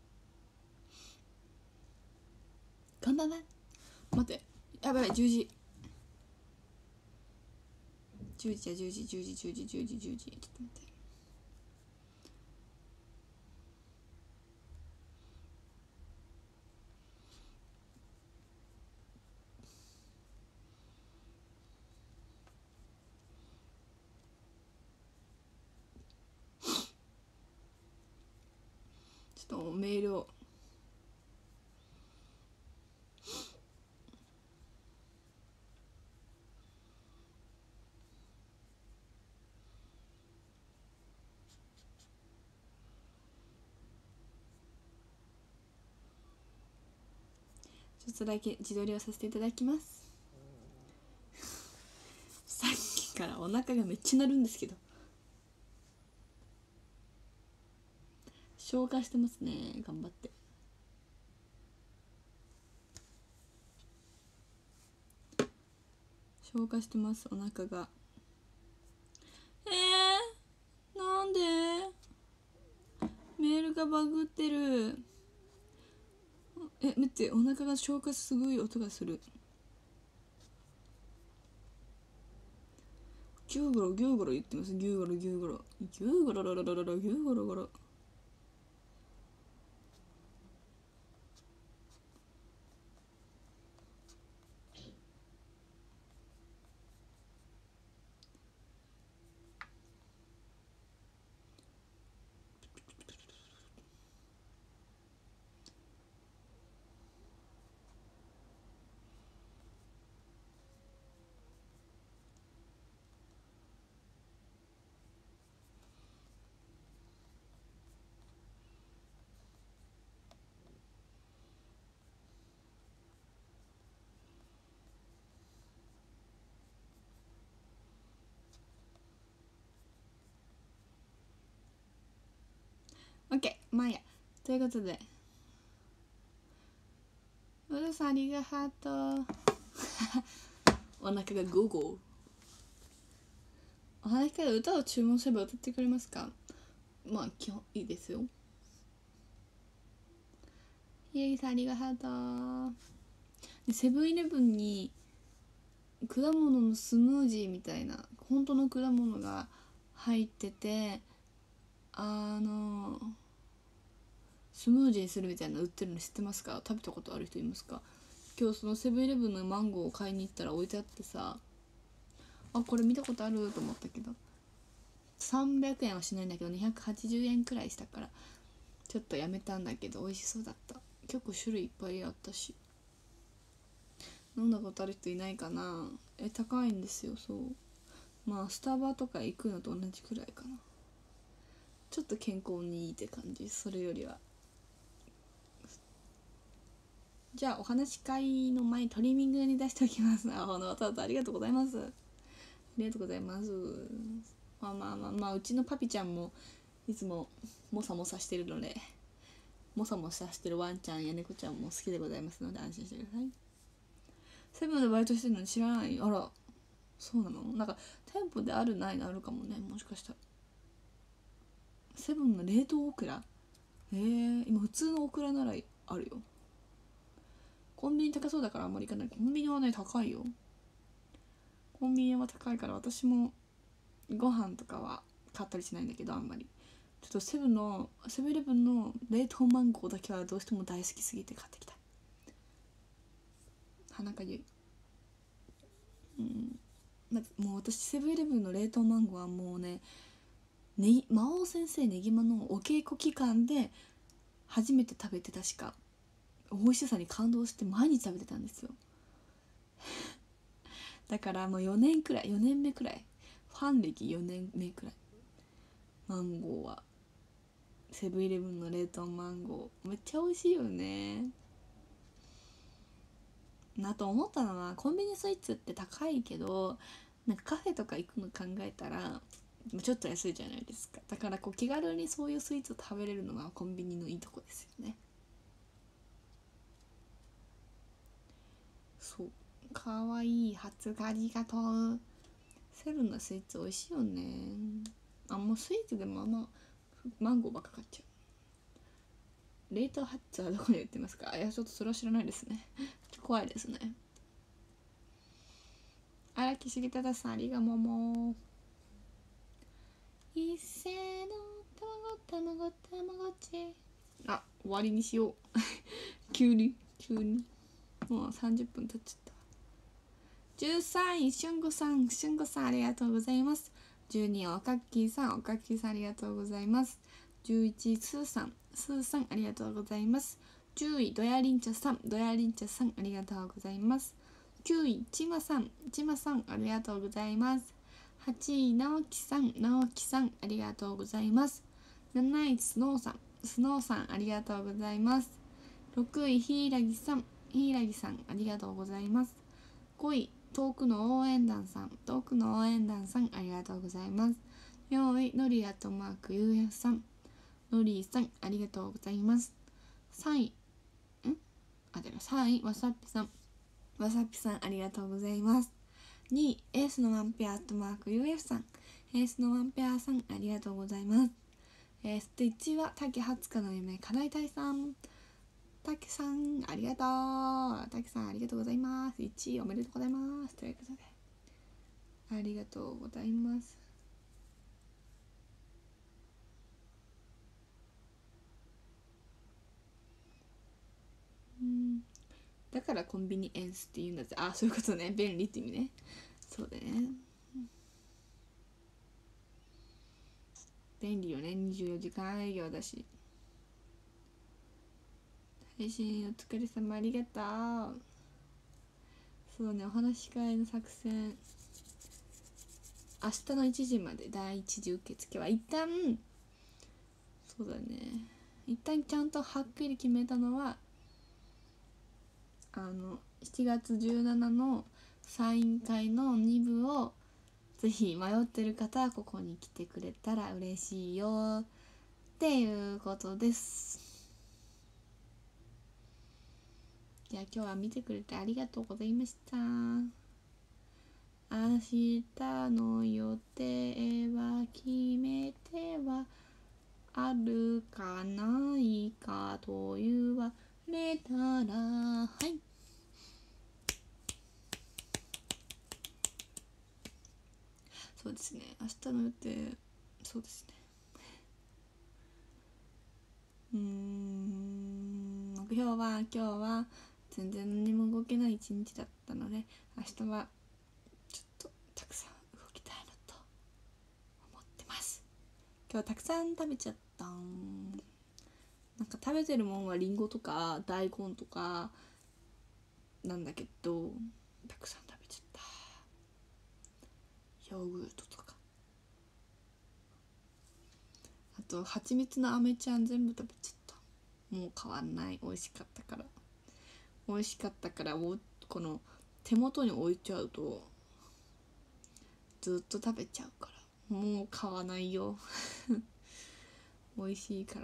こんばんは。待って、やばいやばい、じゅうじじゅうじじゃじゅうじじゅうじじゅうじじゅうじじゅうじ、ちょっと待って、ちょっとメールをちょっとだけ自撮りをさせていただきます。 からお腹がめっちゃ鳴るんですけど、消化してますね、頑張って。消化してます、お腹が。えー、なんでメールがバグってる。え、待って、お腹が消化すごい音がする。ギューゴロギューゴロ言ってます。ギューゴロギューゴロギューゴロロロロロロギューゴロゴロ。オッケー、まあいいや。ということで、うるさんありがとう。お腹がゴーゴー。お話から歌を注文すれば歌ってくれますか？まあ基本いいですよ。ひやぎさんありがとう。セブンイレブンに果物のスムージーみたいな本当の果物が入ってて、あのスムージーするみたいなの売ってるの知ってますか？食べたことある人いますか？今日そのセブンイレブンのマンゴーを買いに行ったら置いてあってさ、あ、これ見たことあると思ったけど、さんびゃくえんはしないんだけどにひゃくはちじゅうえんくらいしたからちょっとやめたんだけど、美味しそうだった。結構種類いっぱいあったし。飲んだことある人いないかな。え、高いんですよ。そう、まあスタバとか行くのと同じくらいかな。ちょっと健康にいいって感じ、それよりは。じゃあお話し会の前トリミングに出しておきます。あ、ほんとありがとうございます。ありがとうございます。まあまあまあまあ、うちのパピちゃんもいつもモサモサしてるので、モサモサしてるワンちゃんや猫ちゃんも好きでございますので安心してください。セブンでバイトしてるのに知らない？あら、そうなの？なんか店舗であるないのあるかもね、もしかしたら。セブンの冷凍オクラ、えー、今普通のオクラならあるよ。コンビニ高そうだからあんまり行かない。コンビニはね高いよ。コンビニは高いから私もご飯とかは買ったりしないんだけど、あんまりちょっとセブンのセブンイレブンの冷凍マンゴーだけはどうしても大好きすぎて買ってきた。鼻かゆい。うん、ま、もう私セブンイレブンの冷凍マンゴーはもうね、ね魔王先生ねぎまのお稽古期間で初めて食べて、確か美味しさに感動して毎日食べてたんですよ。だからもうよねんくらいよねんめくらい、ファン歴よねんめくらい、マンゴーはセブンイレブンの冷凍マンゴーめっちゃ美味しいよね。なと思ったのは、コンビニスイーツって高いけど、なんかカフェとか行くの考えたらちょっと安いじゃないですか。だからこう気軽にそういうスイーツを食べれるのがコンビニのいいとこですよね。そう、かわいい発芽ありがとう。セブンのスイーツ美味しいよね。あ、もうスイーツでもあんまマンゴーばっか買っちゃう。冷凍ハッツはどこに売ってますか？いや、ちょっとそれは知らないですね。怖いですね。荒木重忠さんありがもも。一斉のたまごたまごたまごち。あ、終わりにしよう。急に急にもうさんじゅっぷん経っちゃった。じゅうさんいしゅんごさん、しゅんごさんありがとうございます。じゅうにいおかっきーさん、おかっきーさんありがとうございます。じゅういちいスーさん、スーさんありがとうございます。じゅういどやりんちゃさん、どやりんちゃさんありがとうございます。きゅういちまさん、ちまさんありがとうございます。はちいなおきさん、なおきさんありがとうございます。なないスノーさん、スノーさんありがとうございます。ろくいひいらぎさん、ひいらぎさんありがとうございます。ごい遠くの応援団さん、遠くの応援団さん、ありがとうございます。よんい、ノリアットマーク ユーエフ さん、ノリーさん、ありがとうございます。さんい、んあ、でもさんい、わさっぴさん、わさっぴさん、ありがとうございます。にい、エースのワンペアアットマーク ユーエフ さん、エースのワンペアさん、ありがとうございます。えー、そしていちいは、竹はつかの夢、かなえたいさん、竹さん、ありがとう。竹さん、ありがとうございます。いちいおめでとうございます。ということで、ありがとうございます。うん。だからコンビニエンスって言うんだぜ。あ、そういうことね。便利って意味ね。そうだね。便利よね。にじゅうよじかん営業だし。配信お疲れ様、ありがとう。そうね、お話し会の作戦。明日のいちじまでだいいち次受付は一旦、そうだね。一旦ちゃんとはっきり決めたのは、あの、しちがつじゅうしちにちのサイン会のに部をぜひ迷ってる方はここに来てくれたら嬉しいよっていうことです。じゃあ今日は見てくれてありがとうございました。明日の予定は決めてはあるかないかと言われたら、はい。そうですね、明日の予定、そうですね。うーん、目標は今日は全然何も動けない一日だったので、明日はちょっとたくさん動きたいなと思ってます。今日たくさん食べちゃった。なんか食べてるもんはリンゴとか大根とかなんだけど、たくさん食べちゃった。ヨーグルトとか、あと蜂蜜の飴ちゃん全部食べちゃった。もう変わんない。美味しかったから美味しかったからおこの手元に置いちゃうとずっと食べちゃうからもう買わないよ美味しいから。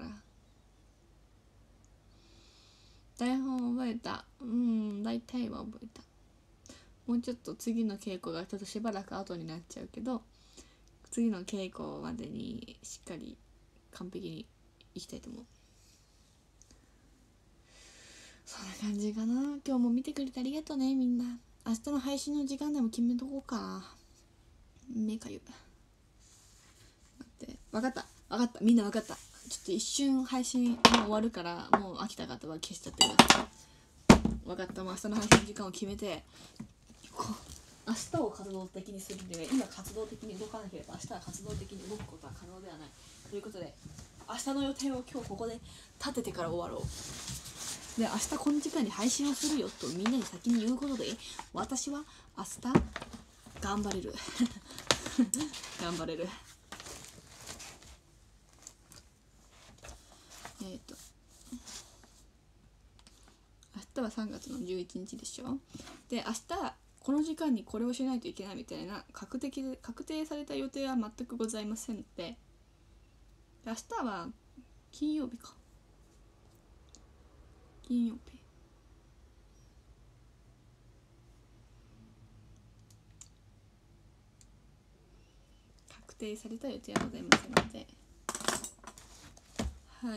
台本覚えた。うん、大体は覚えた。もうちょっと次の稽古がちょっとしばらく後になっちゃうけど、次の稽古までにしっかり完璧にいきたいと思う。そんな感じかな。今日も見てくれてありがとうね、みんな。明日の配信の時間でも決めとこうかな。目かゆ。待って、分かった分かった、みんな分かった。ちょっと一瞬配信もう終わるから、もう飽きた方は消しちゃってください。分かった。もう明日の配信時間を決めて、明日を活動的にするんで、今活動的に動かなければ明日は活動的に動くことは可能ではないということで、明日の予定を今日ここで立ててから終わろう。で、明日この時間に配信をするよとみんなに先に言うことで、私は明日頑張れる頑張れる。えっと明日はさんがつのじゅういちにちでしょ。で、明日この時間にこれをしないといけないみたいな確定で確定された予定は全くございませんので、明日は金曜日か。金曜日。確定された予定はございませんので、はい。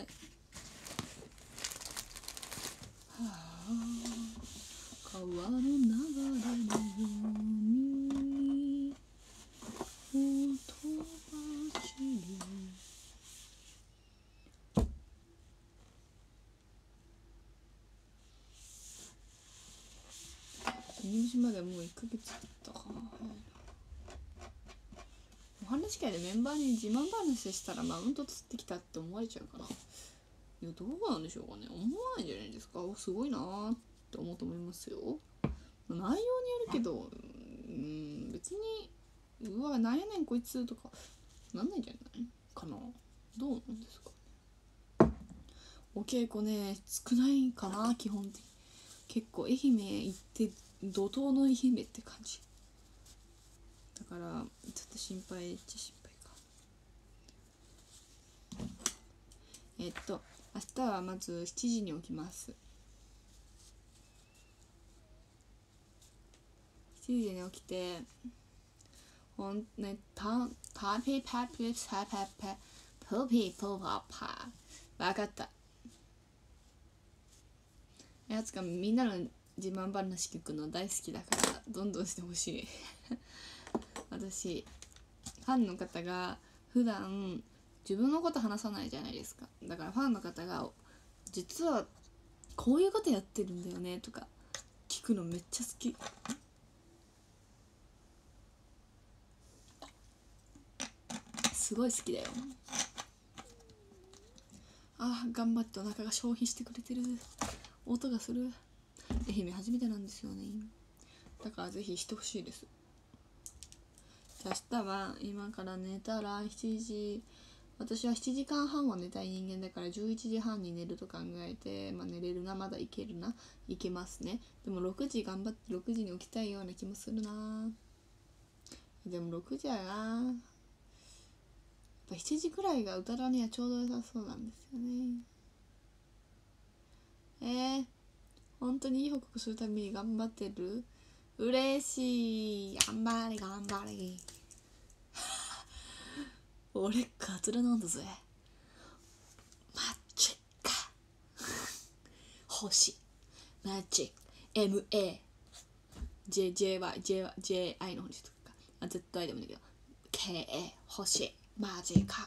はあ、川の流れのように音が散る。入試までもういっかげつだったかな。お話し会でメンバーに自慢話したらマウント取ってきたって思われちゃうかな。いや、どうなんでしょうかね。思わないんじゃないですか。すごいなーって思うと思いますよ。内容によるけど、うん、別にうわなんやねんこいつとかなんないんじゃないかな。どうなんですかね。お稽古ね少ないかな。基本的に結構愛媛行って怒涛の姫って感じだから、ちょっと心配っちゃ心配か。えっと明日はまずしちじに起きます。しちじに起きて、ほんね、たパピパピパパパポピポパパわかった。やつかみんなの自慢話聞くの大好きだからどんどんしてほしい私ファンの方が普段自分のこと話さないじゃないですか。だからファンの方が実はこういうことやってるんだよねとか聞くのめっちゃ好き。すごい好きだよ。あー頑張ってお腹が消費してくれてる音がする。愛媛初めてなんですよね。だからぜひしてほしいです。じゃあ明日は今から寝たらしちじ、私はしちじかんはんは寝たい人間だからじゅういちじはんに寝ると考えて、まあ寝れるな、まだいけるな、いけますね。でもろくじ頑張ってろくじに起きたいような気もするな。でもろくじやな、やっぱしちじくらいがうたらにはちょうど良さそうなんですよね。えー、本当にいい報告するために頑張ってる。嬉しい。頑張れ頑張れ俺カツラなんだぜ。マジか星マジック エムエー ジェイジェイワイ ジェイワイ ジェイアイ の星とかあ ゼットアイ でもいいけど ケーエー 星マジか。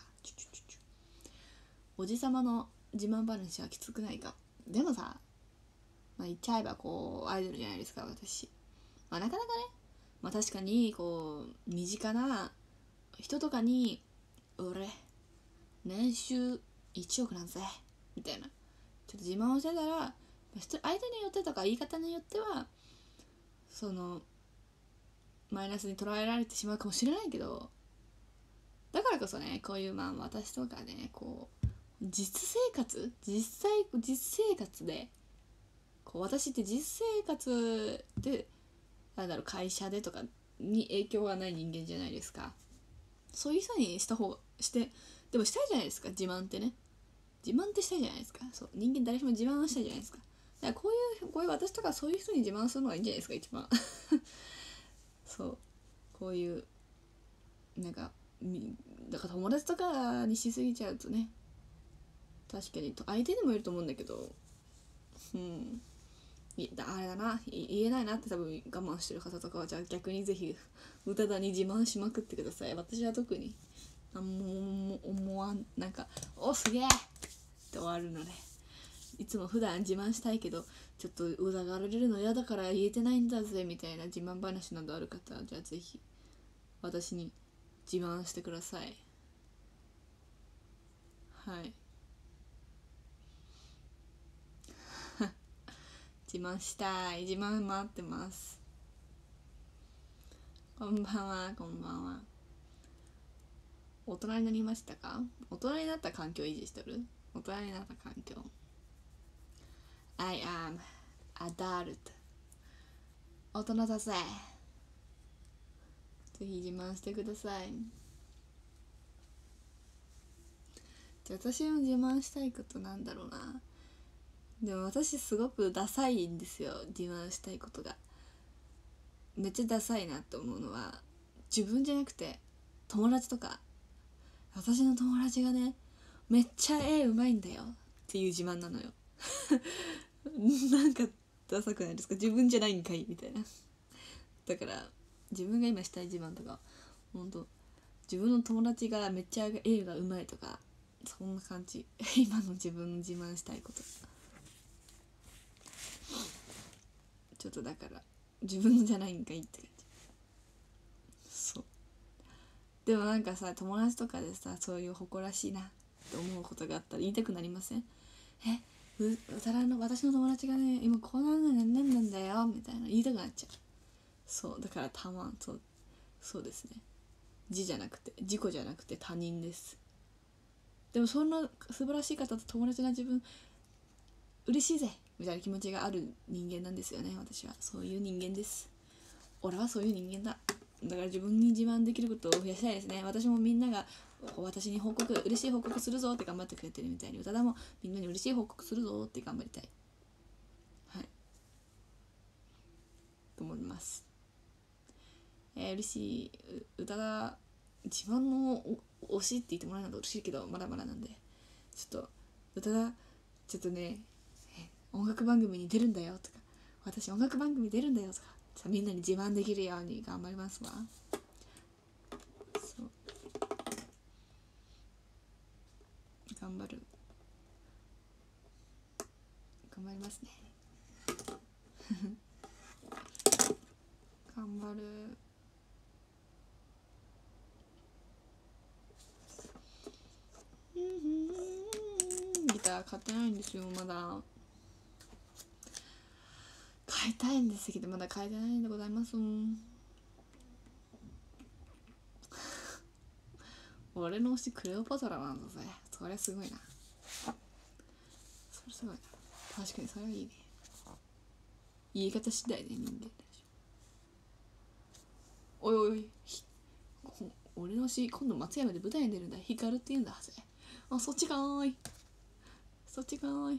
おじさまの自慢話はきつくないか。でもさ、まあ、言っちゃえばこうアイドルじゃないですか私。まあなかなかね、まあ確かにこう身近な人とかに俺年収いちおくなんぜみたいなちょっと自慢をしてたら、相手によってとか言い方によってはそのマイナスに捉えられてしまうかもしれないけど、だからこそね、こういうまあ私とかね、こう実生活実際実生活でこう私って実生活でなんだろう会社でとかに影響がない人間じゃないですか。そういう人にした方がしてでもしたいじゃないですか。自慢ってね、自慢ってしたいじゃないですか。そう人間誰しも自慢はしたいじゃないですか。だからこういうこういう私とかそういう人に自慢するのがいいんじゃないですか一番そうこういうなんかだから友達とかにしすぎちゃうとね、確かに相手にもいると思うんだけど、うんあれだな言えないなって多分我慢してる方とかはじゃあ逆にぜひ宇多田に自慢しまくってください。私は特に何も思わん、なんかおすげえって終わるので、いつも普段自慢したいけどちょっと疑われるの嫌だから言えてないんだぜみたいな自慢話などある方はじゃあぜひ私に自慢してください。はい自慢したい。自慢待ってます。こんばんはこんばんは。大人になりましたか？大人になった環境維持してる？大人になった環境 I am adult 大人だぜ。ぜひ自慢してください。じゃあ私も自慢したいことなんだろうな。でも私すごくダサいんですよ。自慢したいことがめっちゃダサいなって思うのは自分じゃなくて友達とか、私の友達がねめっちゃ絵うまいんだよっていう自慢なのよなんかダサくないですか？自分じゃないんかいみたいな。だから自分が今したい自慢とかほんと自分の友達がめっちゃ絵がうまいとかそんな感じ今の自分の自慢したいことちょっとだから自分のじゃないんかいって感じ。そうでもなんかさ友達とかでさそういう誇らしいなって思うことがあったら言いたくなりません？えううたらの私の友達がね今こうなんなんなんなんだよみたいな言いたくなっちゃう。そうだからたまそうそうですね。自じゃなくて自己じゃなくて他人です。でもそんな素晴らしい方と友達な自分嬉しいぜみたいな気持ちがある人間なんですよね。私はそういう人間です。俺はそういう人間だ。だから自分に自慢できることを増やしたいですね。私もみんなが私に報告、嬉しい報告するぞって頑張ってくれてるみたいに、宇多田もみんなに嬉しい報告するぞって頑張りたい。はい。と思います。えー、嬉しい。宇多田、自慢の推しって言ってもらえるのは嬉しいけど、まだまだなんで。ちょっと、宇多田、ちょっとね、音楽番組に出るんだよとか、私音楽番組出るんだよとか、みんなに自慢できるように頑張りますわ。そう頑張る頑張りますね頑張る。ギター買ってないんですよ。まだ買いたいんですけど、まだ買えてないんでございます。俺の推しクレオパトラなんだぜ。それすごいな。それすごいな。確かにそれはいいね。言い方次第ね、人間。おいおい、俺の推し今度松山で舞台に出るんだ。ヒカルって言うんだぜ。あ、そっちかーい。そっちかーい。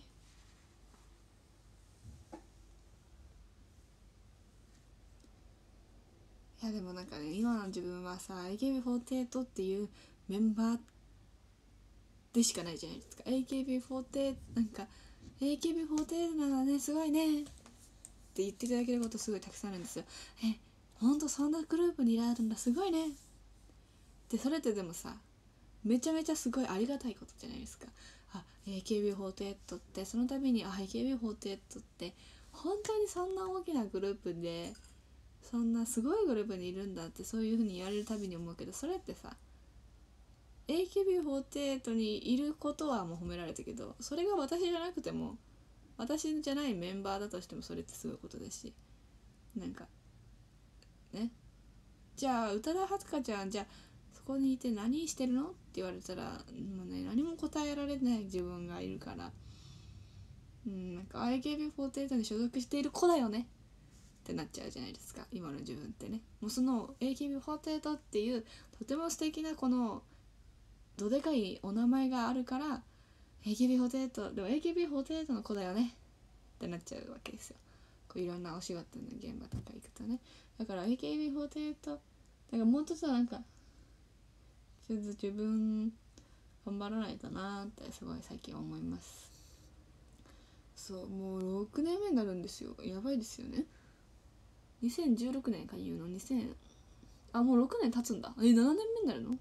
いやでもなんかね、今の自分はさ エーケービーフォーティーエイト っていうメンバーでしかないじゃないですか。 エーケービーフォーティーエイト なんか エーケービーフォーティーエイト ならねすごいねって言っていただけることすごいたくさんあるんですよ。え、ほんとそんなグループにいられるんだ、すごいねで、それってでもさめちゃめちゃすごいありがたいことじゃないですか。あ、エーケービーフォーティーエイト ってその度に、あ、エーケービーフォーティーエイト って本当にそんな大きなグループでそんなすごいグループにいるんだって、そういう風に言われるたびに思うけど、それってさ エーケービーフォーティーエイト にいることはもう褒められたけど、それが私じゃなくても、私じゃないメンバーだとしてもそれってすごいことだし、なんかね、じゃあ宇多田はつかちゃん、じゃあそこにいて何してるのって言われたら、もうね、何も答えられない自分がいるから、うん、なんか エーケービーフォーティーエイト に所属している子だよねってなっちゃうじゃないですか、今の自分ってね。もうその エーケービーフォーティーエイト っていうとても素敵なこのどでかいお名前があるから エーケービーフォーティーエイト でも エーケービーフォーティーエイト の子だよねってなっちゃうわけですよ。こういろんなお仕事の現場とか行くとね。だから エーケービーフォーティーエイト だからもうちょっとなんかちょっと自分頑張らないとなってすごい最近思います。そう、もうろくねんめになるんですよ。やばいですよね。にせんじゅうろくねん加入のにせんあ、もうろくねん経つんだ。え、ななねんめになるの？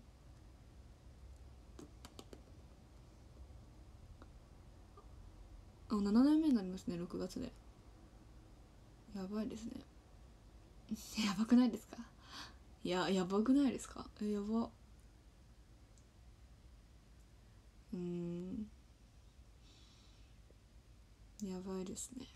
あ、ななねんめになりますね、ろくがつで。やばいですね。やばくないですか？いや、やばくないですか？え、やば。うーん。やばいですね。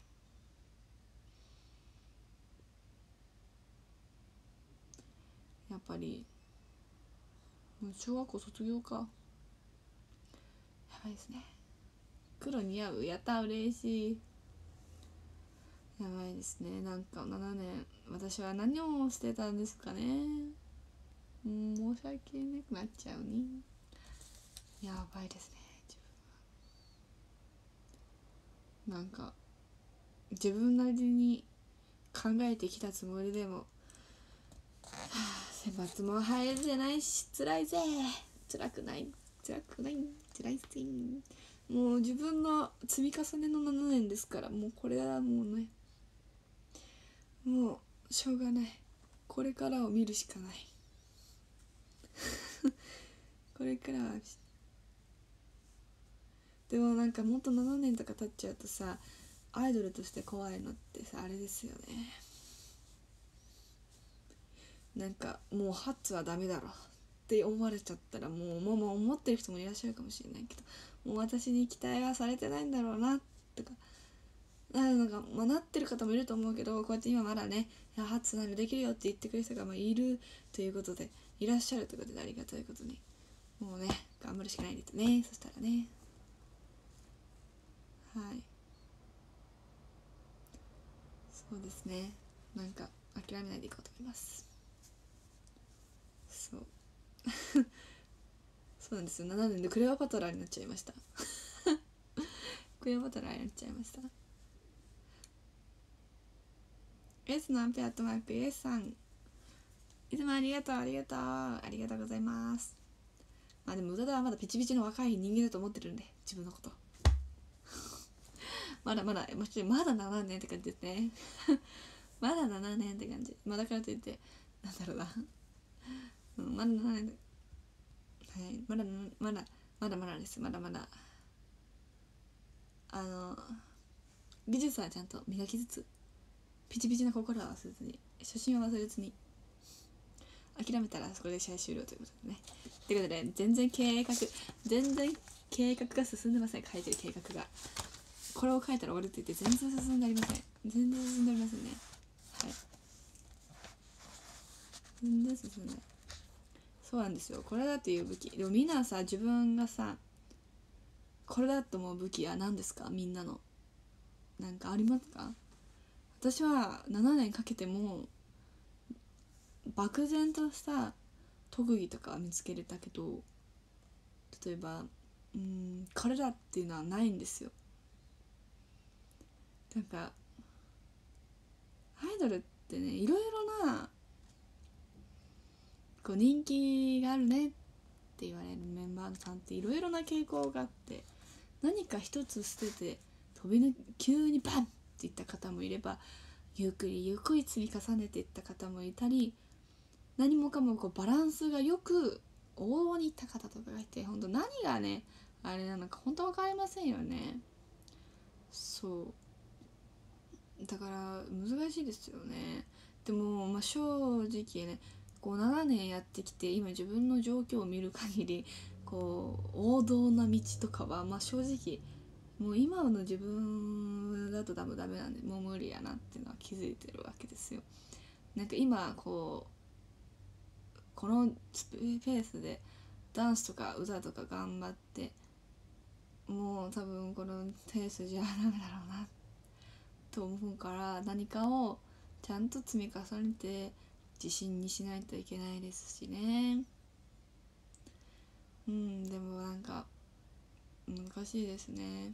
やっぱり、もう小学校卒業か。やばいですね。黒似合う。やった、嬉しい。やばいですね。なんかななねん、私は何をしてたんですかね。うん、申し訳なくなっちゃうね。やばいですね。自分なんか自分なりに考えてきたつもりでも、はあ、選抜も入れてないし辛いぜ。辛くない辛くない辛いぜ。もう自分の積み重ねのななねんですから、もうこれはもうね、もうしょうがない。これからを見るしかないこれからは。でもなんかもっとななねんとか経っちゃうとさ、アイドルとして怖いのってさ、あれですよね。なんかもうハッツはダメだろって思われちゃったら、もうもうもう思ってる人もいらっしゃるかもしれないけど、もう私に期待はされてないんだろうなとかなるのが、まあ、なってる方もいると思うけど、こうやって今まだね、いやハッツならできるよって言ってくれる人がまあいるということで、いらっしゃるということでありがたいことに、もうね頑張るしかないですね。そしたらね、はい。 そうですね、なんか諦めないでいこうと思います。そうそうなんですよ。ななねんでクレオパトラになっちゃいましたクレオパトラになっちゃいました。 S のアンペアットマーク S さん、いつもありがとうありがとうありがとうございます。まあでも宇多田はまだピチピチの若い人間だと思ってるんで、自分のことまだまだまだななねんって感じですねまだななねんって感じ。まあだからといってなんだろうな、うん、まだななねん、はい、まだまだまだまだです。まだまだあの技術はちゃんと磨きつつ、ピチピチな心は忘れずに、初心は忘れずに、諦めたらそこで試合終了ということでね。ということで全然計画全然計画が進んでません。書いてる計画が、これを書いたら終わるって言って全然進んでありません。全然進んでありませんね。はい、全然進んでない。そうなんですよ。これだっていう武器でもみんなさ、自分がさこれだと思う武器は何ですか？みんなのなんかありますか？私はななねんかけても漠然とした特技とか見つけれたけど、例えばうーんこれだっていうのはないんですよ。なんかアイドルってね、いろいろなこう人気があるねって言われるメンバーさんっていろいろな傾向があって、何か一つ捨てて飛び抜急にバンっていった方もいれば、ゆっくりゆっくり積み重ねていった方もいたり、何もかもこうバランスがよく往々にいった方とかがいて、本当何がねあれなのか本当分かりませんよね。そうだから難しいですよね。でもまあ正直ね、こうななねんやってきて今自分の状況を見る限り、こう王道な道とかはまあ正直もう今の自分だと多分ダメなんで、もう無理やなっていうのは気づいてるわけですよ。なんか今こうこのペースでダンスとか歌とか頑張って、もう多分このペースじゃダメだろうなと思うから、何かをちゃんと積み重ねて自信にしないといけないですしね。うん、でもなんか難しいですね。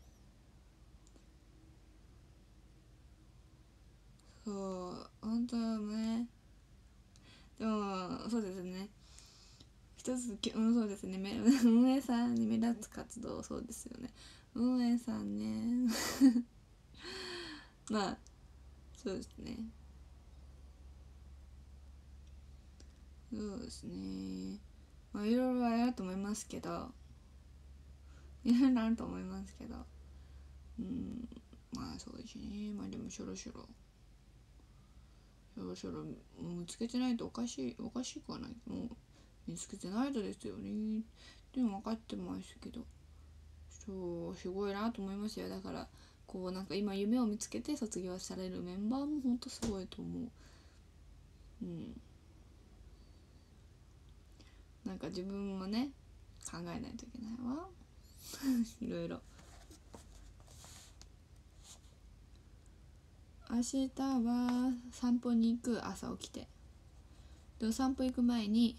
そう本当ね。でもそうですね、一つ、うん、そうですね、運営さんに目立つ活動、そうですよね、運営さんねまあそうですね、そうですね、まあいろいろあると思いますけど、いろいろあると思いますけど、うん、まあそうですね、まあでもそろそろそろそろ見つけてないとおかしいおかしいかな、もう見つけてないとですよね。でも分かってますけど、そうすごいなと思いますよ。だからこうなんか今夢を見つけて卒業されるメンバーもほんとすごいと思う。うん、なんか自分もね考えないといけないわいろいろ。明日は散歩に行く。朝起きてでお散歩行く前に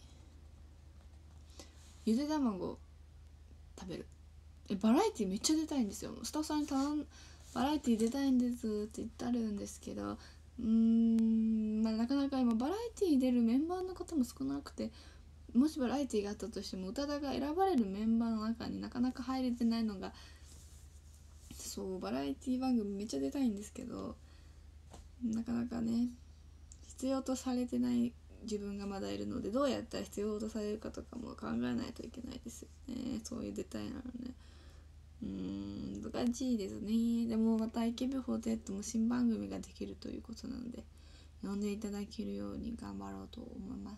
ゆで卵食べる。えバラエティめっちゃ出たいんですよ。スタッフさんに頼んバラエティ出たいんですって言ってあるんですけど、うーん、まあ、なかなか今バラエティ出るメンバーの方も少なくて、もしバラエティがあったとしても宇多田が選ばれるメンバーの中になかなか入れてないのが、そうバラエティ番組めっちゃ出たいんですけど、なかなかね必要とされてない自分がまだいるので、どうやったら必要とされるかとかも考えないといけないですよね。そういう出たいなのね。うーん難しいですね。でもまた エーケービーフォーティーエイト も新番組ができるということなので、呼んでいただけるように頑張ろうと思います。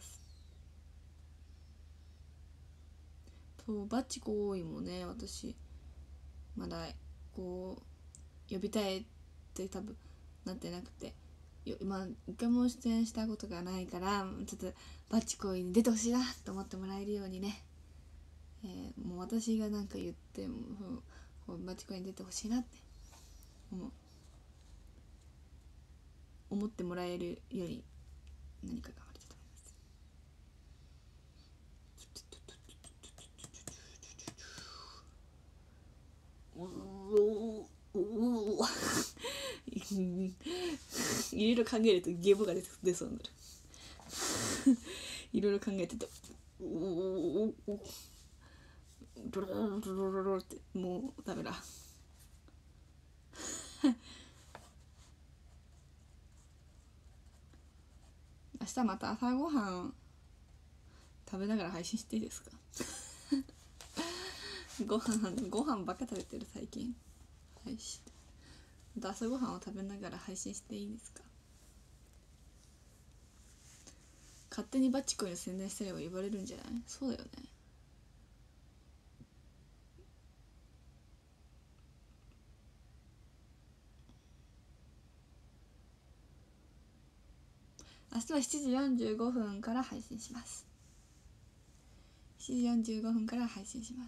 そうバチコ多いもね、私まだこう呼びたいって多分なってなくて、今一回も出演したことがないから、ちょっとバチコイに出てほしいなと思ってもらえるようにね、えー、もう私が何か言ってもバチコイに出てほしいなって思う。 思ってもらえるように何か頑張りたいと思います。うおおいろいろ考えるとゲボが出そうになるいろいろ考えてるとおおおドロロロロロロってもうダメだ明日また朝ごはん食べながら配信していいですかご飯ご飯ばっか食べてる最近配信朝ごはんを食べながら配信していいですか。勝手にバチコイの宣伝してれば言われるんじゃない。そうだよね。明日はしちじよんじゅうごふんから配信します。しちじよんじゅうごふんから配信します。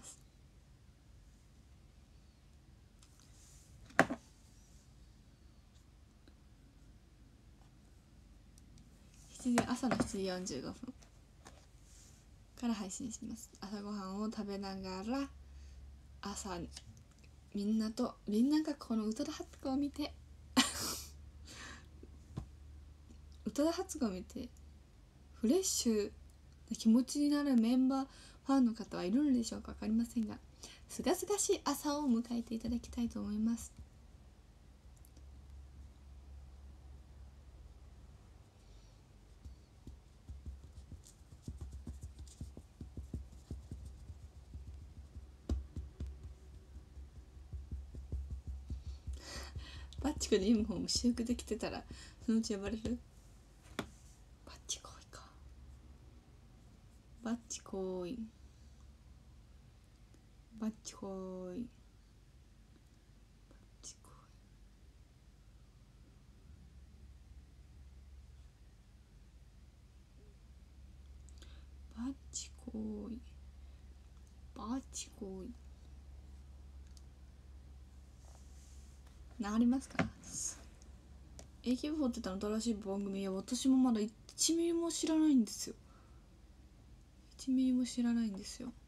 朝のしちじよんじゅうごふんから配信します。朝ごはんを食べながら朝みんなとみんながこの宇多田発子を見て宇多田発子を見てフレッシュな気持ちになるメンバーファンの方はいるのでしょうか。分かりませんがすがすがしい朝を迎えていただきたいと思います。バッチコのユニフォーム私服で着てたらそのうち呼ばれる。バッチコイかバッチコイバッチコイバッチコイバッチコイバッチコイなりますか。 エーケービーフォーティー の新しい番組は私もまだいちミリも知らないんですよ。いちミリも知らないんですよ。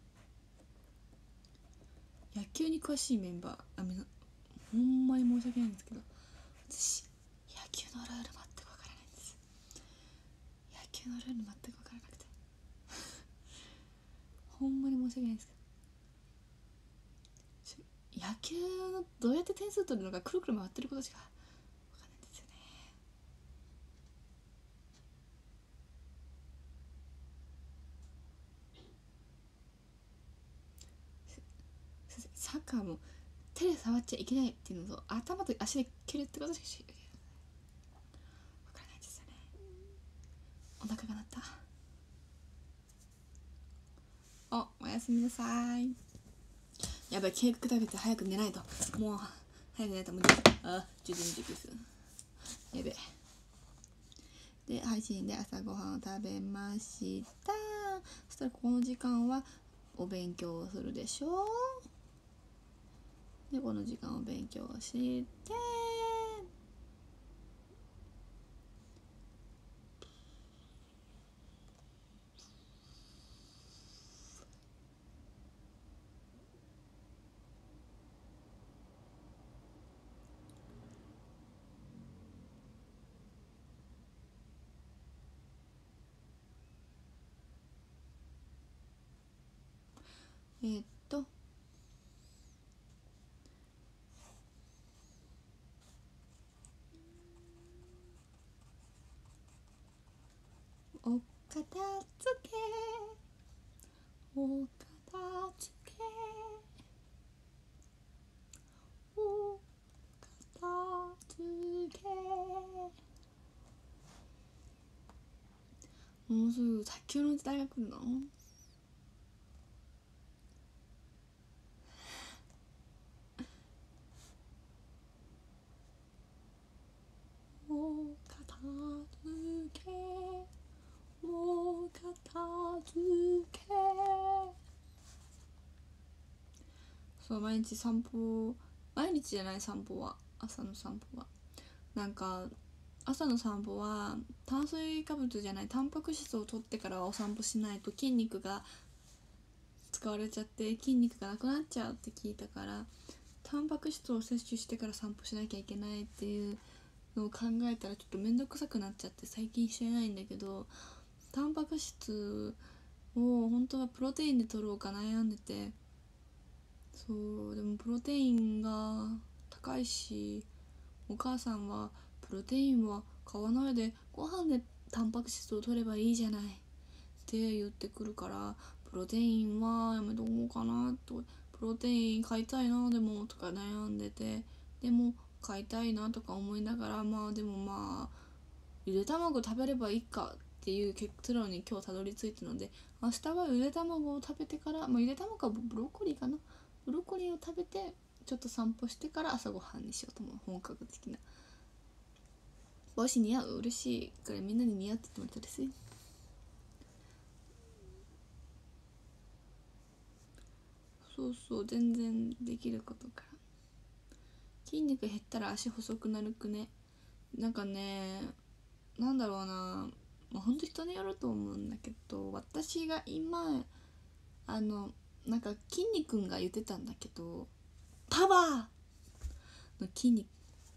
野球に詳しいメンバーあみなほんまに申し訳ないんですけど私野球のルール全くわからないんです。野球のルール全くわからなくてほんまに申し訳ないんですけど野球のどうやって点数取るのかくるくる回ってることしかわかんないんですよね。サッカーも手で触っちゃいけないっていうのと頭と足で蹴るってことしか知らないわからないですよね。お腹が鳴った。おおやすみなさい。やばいケーキ食べて早く寝ないともう早く寝ないともうあじゅうにじですやべで配信で朝ごはんを食べました。そしたらこの時間はお勉強をするでしょう。でこの時間を勉強してえー、っとお片付けお片付けお片付けもうすぐ卓球の時代が来るの。お片付けお片付けそう毎日散歩毎日じゃない散歩は朝の散歩はなんか朝の散歩は炭水化物じゃないタンパク質を取ってからお散歩しないと筋肉が使われちゃって筋肉がなくなっちゃうって聞いたから、タンパク質を摂取してから散歩しなきゃいけないっていうのを考えたらちょっとめんどくさくなっちゃって最近してないんだけど、タンパク質を本当はプロテインで取ろうか悩んでて、そうでもプロテインが高いし、お母さんはプロテインは買わないでご飯でタンパク質を取ればいいじゃないって言ってくるから、プロテインはやめとこうかなと、プロテイン買いたいなでもとか悩んでて、でも買いたいなとか思いながら、まあでもまあゆで卵食べればいいかっていう結論に今日たどり着いたので、明日はゆで卵を食べてから、まあ、ゆで卵かブロッコリーかな、ブロッコリーを食べてちょっと散歩してから朝ごはんにしようと思う。本格的な帽子似合う、嬉しいからみんなに似合ってってもらったです。そうそう、全然できることから。筋肉減ったら足細くなるくね。なんかね、なんだろうな、まあ、ほんと人によると思うんだけど、私が今あのなんか筋肉が言ってたんだけど、パワーの筋肉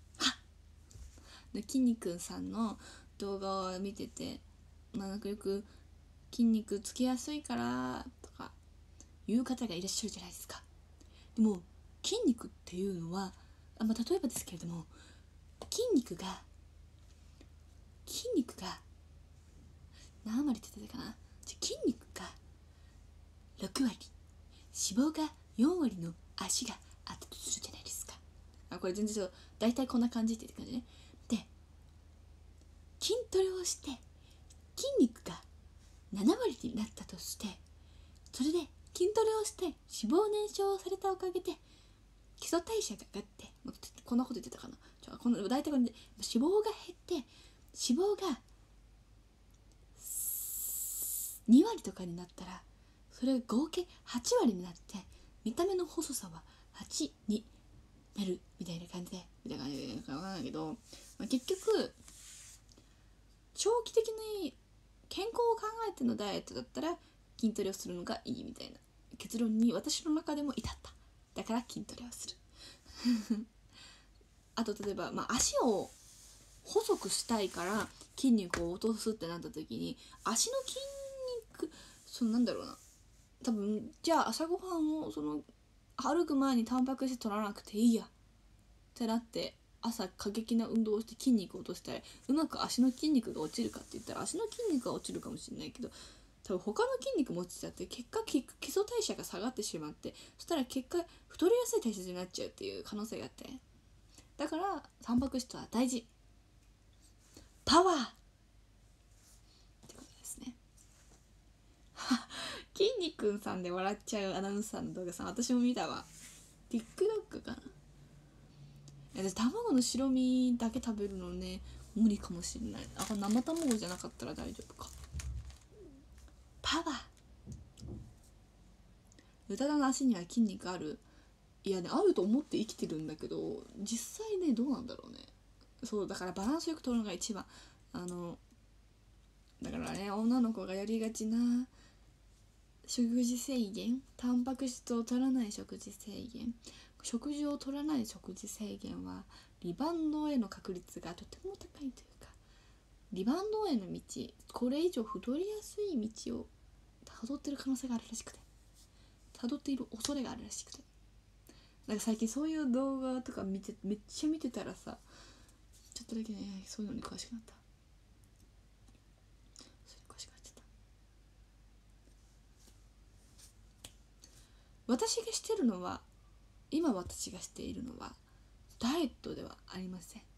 の筋肉さんの動画を見てて、まあ、なんかよく筋肉つきやすいからとか言う方がいらっしゃるじゃないですか。でも筋肉っていうのは、あ、まあ、例えばですけれども、筋肉が筋肉が何割って言ってたかな、じゃ筋肉がろくわり、脂肪がよんわりの足があったとするじゃないですか。あ、これ全然そう、大体こんな感じって感じね。で、筋トレをして筋肉がななわりになったとして、それで筋トレをして脂肪燃焼されたおかげで基礎代謝が上がって、こんなこと言ってたかな、じゃあこの大体これで脂肪が減って脂肪がにわりとかになったら、それが合計はちわりになって見た目の細さははちになるみたいな感じで、みたいな感じで分からないけど、まあ、結局長期的に健康を考えてのダイエットだったら筋トレをするのがいいみたいな結論に私の中でも至った。だから筋トレをするあと例えば、まあ、足を細くしたいから筋肉を落とすってなった時に、足の筋肉、そのなんだろうな、多分じゃあ朝ごはんをその歩く前にタンパク質取らなくていいやってなって、朝過激な運動をして筋肉を落としたらうまく足の筋肉が落ちるかって言ったら足の筋肉が落ちるかもしれないけど、多分他の筋肉も落ちちゃって結果基礎代謝が下がってしまって、そしたら結果太りやすい体質になっちゃうっていう可能性があって、だからタンパク質は大事、パワーってことですね筋肉さんで笑っちゃうアナウンサーの動画さん、私も見たわ。 TikTok かな。私卵の白身だけ食べるのね無理かもしれない。あ、生卵じゃなかったら大丈夫か。パワー、宇多田の足には筋肉ある？いやね、あると思って生きてるんだけど、実際ねどうなんだろうね。そうだからバランスよく取るのが一番。あのだからね、女の子がやりがちな食事制限、タンパク質を取らない食事制限、食事を取らない食事制限はリバウンドへの確率がとても高いというか、リバウンドへの道、これ以上太りやすい道を辿ってる可能性があるらしくて、辿っている恐れがあるらしくて、なんか最近そういう動画とか見てめっちゃ見てたらさ、ちょっとだけねそういうのに詳しくなった。それ詳しくなっちゃった。私がしてるのは、今私がしているのはダイエットではありません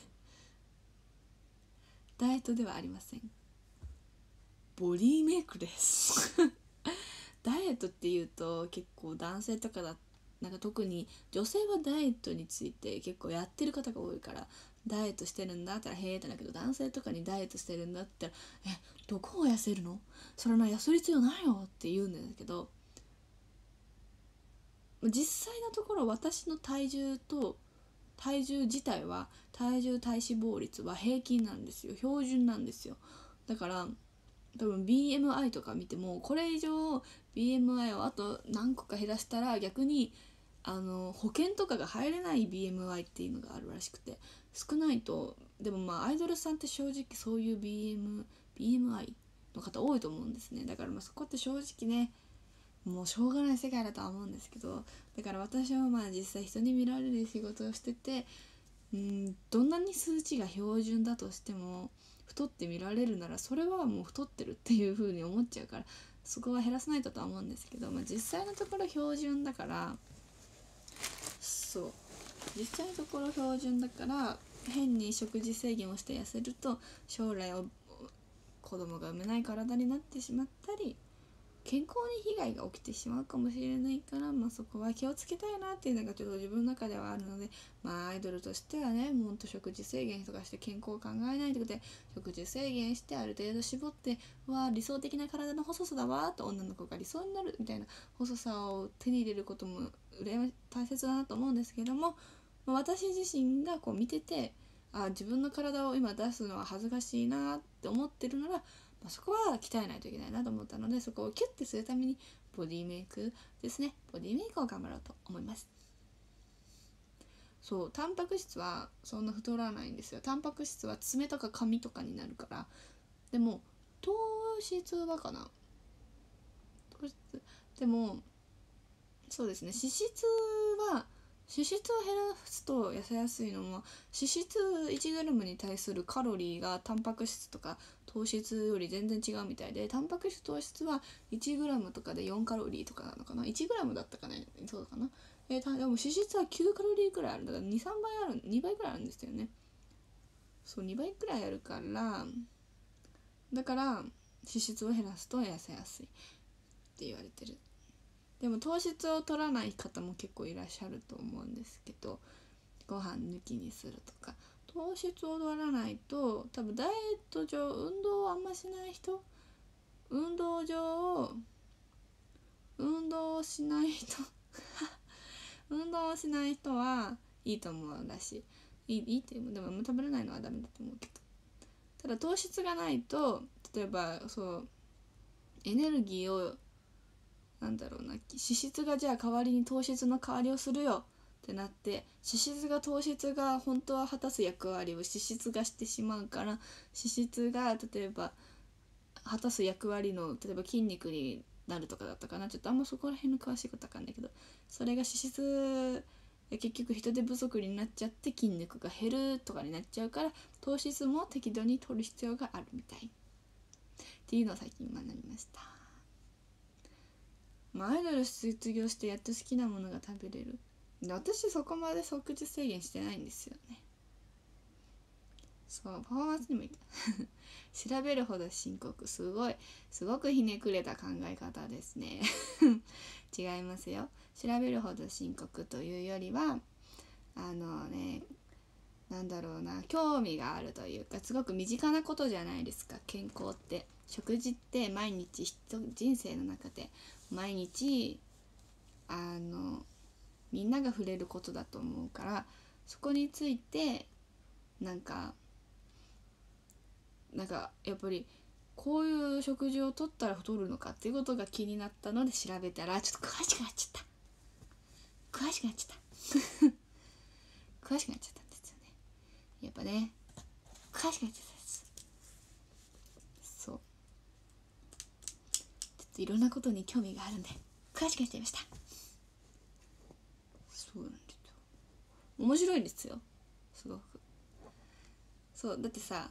ダイエットではありません。ボディメイクですダイエットっていうと結構男性とかだ、なんか特に女性はダイエットについて結構やってる方が多いから、ダイエットしてるんだって言ったらへえってだけど、男性とかにダイエットしてるんだって言ったら、え、どこを痩せるの？それな痩せる必要ないよって言うんだけど、実際のところ私の体重と体重自体は体重体脂肪率は平均なんですよ、標準なんですよ。だから多分 ビーエムアイ とか見てもこれ以上 ビーエムアイ をあと何個か減らしたら逆にあの保険とかが入れない ビーエムアイ っていうのがあるらしくて、少ないと。でもまあアイドルさんって正直そういう ビーエム、ビーエムアイ の方多いと思うんですね。だからまあそこって正直ねもうしょうがない世界だとは思うんですけど、だから私はまあ実際人に見られる仕事をしてて、うんどんなに数値が標準だとしても太って見られるならそれはもう太ってるっていう風に思っちゃうから、そこは減らさないととは思うんですけど、まあ、実際のところ標準だから、そう実際のところ標準だから変に食事制限をして痩せると将来を子供が産めない体になってしまったり健康に被害が起きてしまうかもしれないから、まあ、そこは気をつけたいなっていうのがちょっと自分の中ではあるので、まあアイドルとしてはねもうほんと食事制限とかして健康を考えないということで食事制限してある程度絞っては理想的な体の細さだわと女の子が理想になるみたいな細さを手に入れることも大切だなと思うんですけども、まあ、私自身がこう見ててあ自分の体を今出すのは恥ずかしいなって思ってるならまあ、そこは鍛えないといけないなと思ったので、そこをキュッてするためにボディメイクですね、ボディメイクを頑張ろうと思います。そうタンパク質はそんな太らないんですよ。タンパク質は爪とか髪とかになるから。でも糖質はかな糖質でもそうですね、脂質は脂質を減らすと痩せやすいのは脂質 いちグラム に対するカロリーがタンパク質とか糖質より全然違うみたいで、タンパク質糖質は いちグラム とかでよんカロリーとかなのかな、 いちグラム だったかね、そうかな、えー、でも脂質はきゅうカロリーくらいあるんだから にさんばいあるにばいくらいあるんですよね。そうにばいくらいあるからだから脂質を減らすと痩せやすいって言われてる。でも糖質を取らない方も結構いらっしゃると思うんですけど、ご飯抜きにするとか糖質を取らないと多分ダイエット上運動をあんましない人運動上運動をしない人運動をしない人はいいと思うらしい。いい、いいっていうでも食べれないのはダメだと思うけど、ただ糖質がないと例えばそうエネルギーをなんだろうな脂質がじゃあ代わりに糖質の代わりをするよってなって脂質が糖質が本当は果たす役割を脂質がしてしまうから、脂質が例えば果たす役割の例えば筋肉になるとかだったかな、ちょっとあんまそこら辺の詳しいことわかんないけど、それが脂質結局人手不足になっちゃって筋肉が減るとかになっちゃうから糖質も適度に取る必要があるみたいっていうのを最近学びました。まあ、アイドル卒業してやっと好きなものが食べれる。で私そこまで食事制限してないんですよね。そうパフォーマンスにもいた調べるほど深刻、すごいすごくひねくれた考え方ですね違いますよ。調べるほど深刻というよりはあのねなんだろうな興味があるというかすごく身近なことじゃないですか。健康って食事って毎日人生の中で毎日あのみんなが触れることだと思うから、そこについてなんかなんかやっぱりこういう食事をとったら太るのかっていうことが気になったので調べたらちょっと詳しくなっちゃった詳しくなっちゃった詳しくなっちゃったんですよね。やっぱね詳しくなっちゃったです。そうちょっといろんなことに興味があるんで詳しくなっちゃいました。そうなんですよ。面白いですよすごく。そうだってさ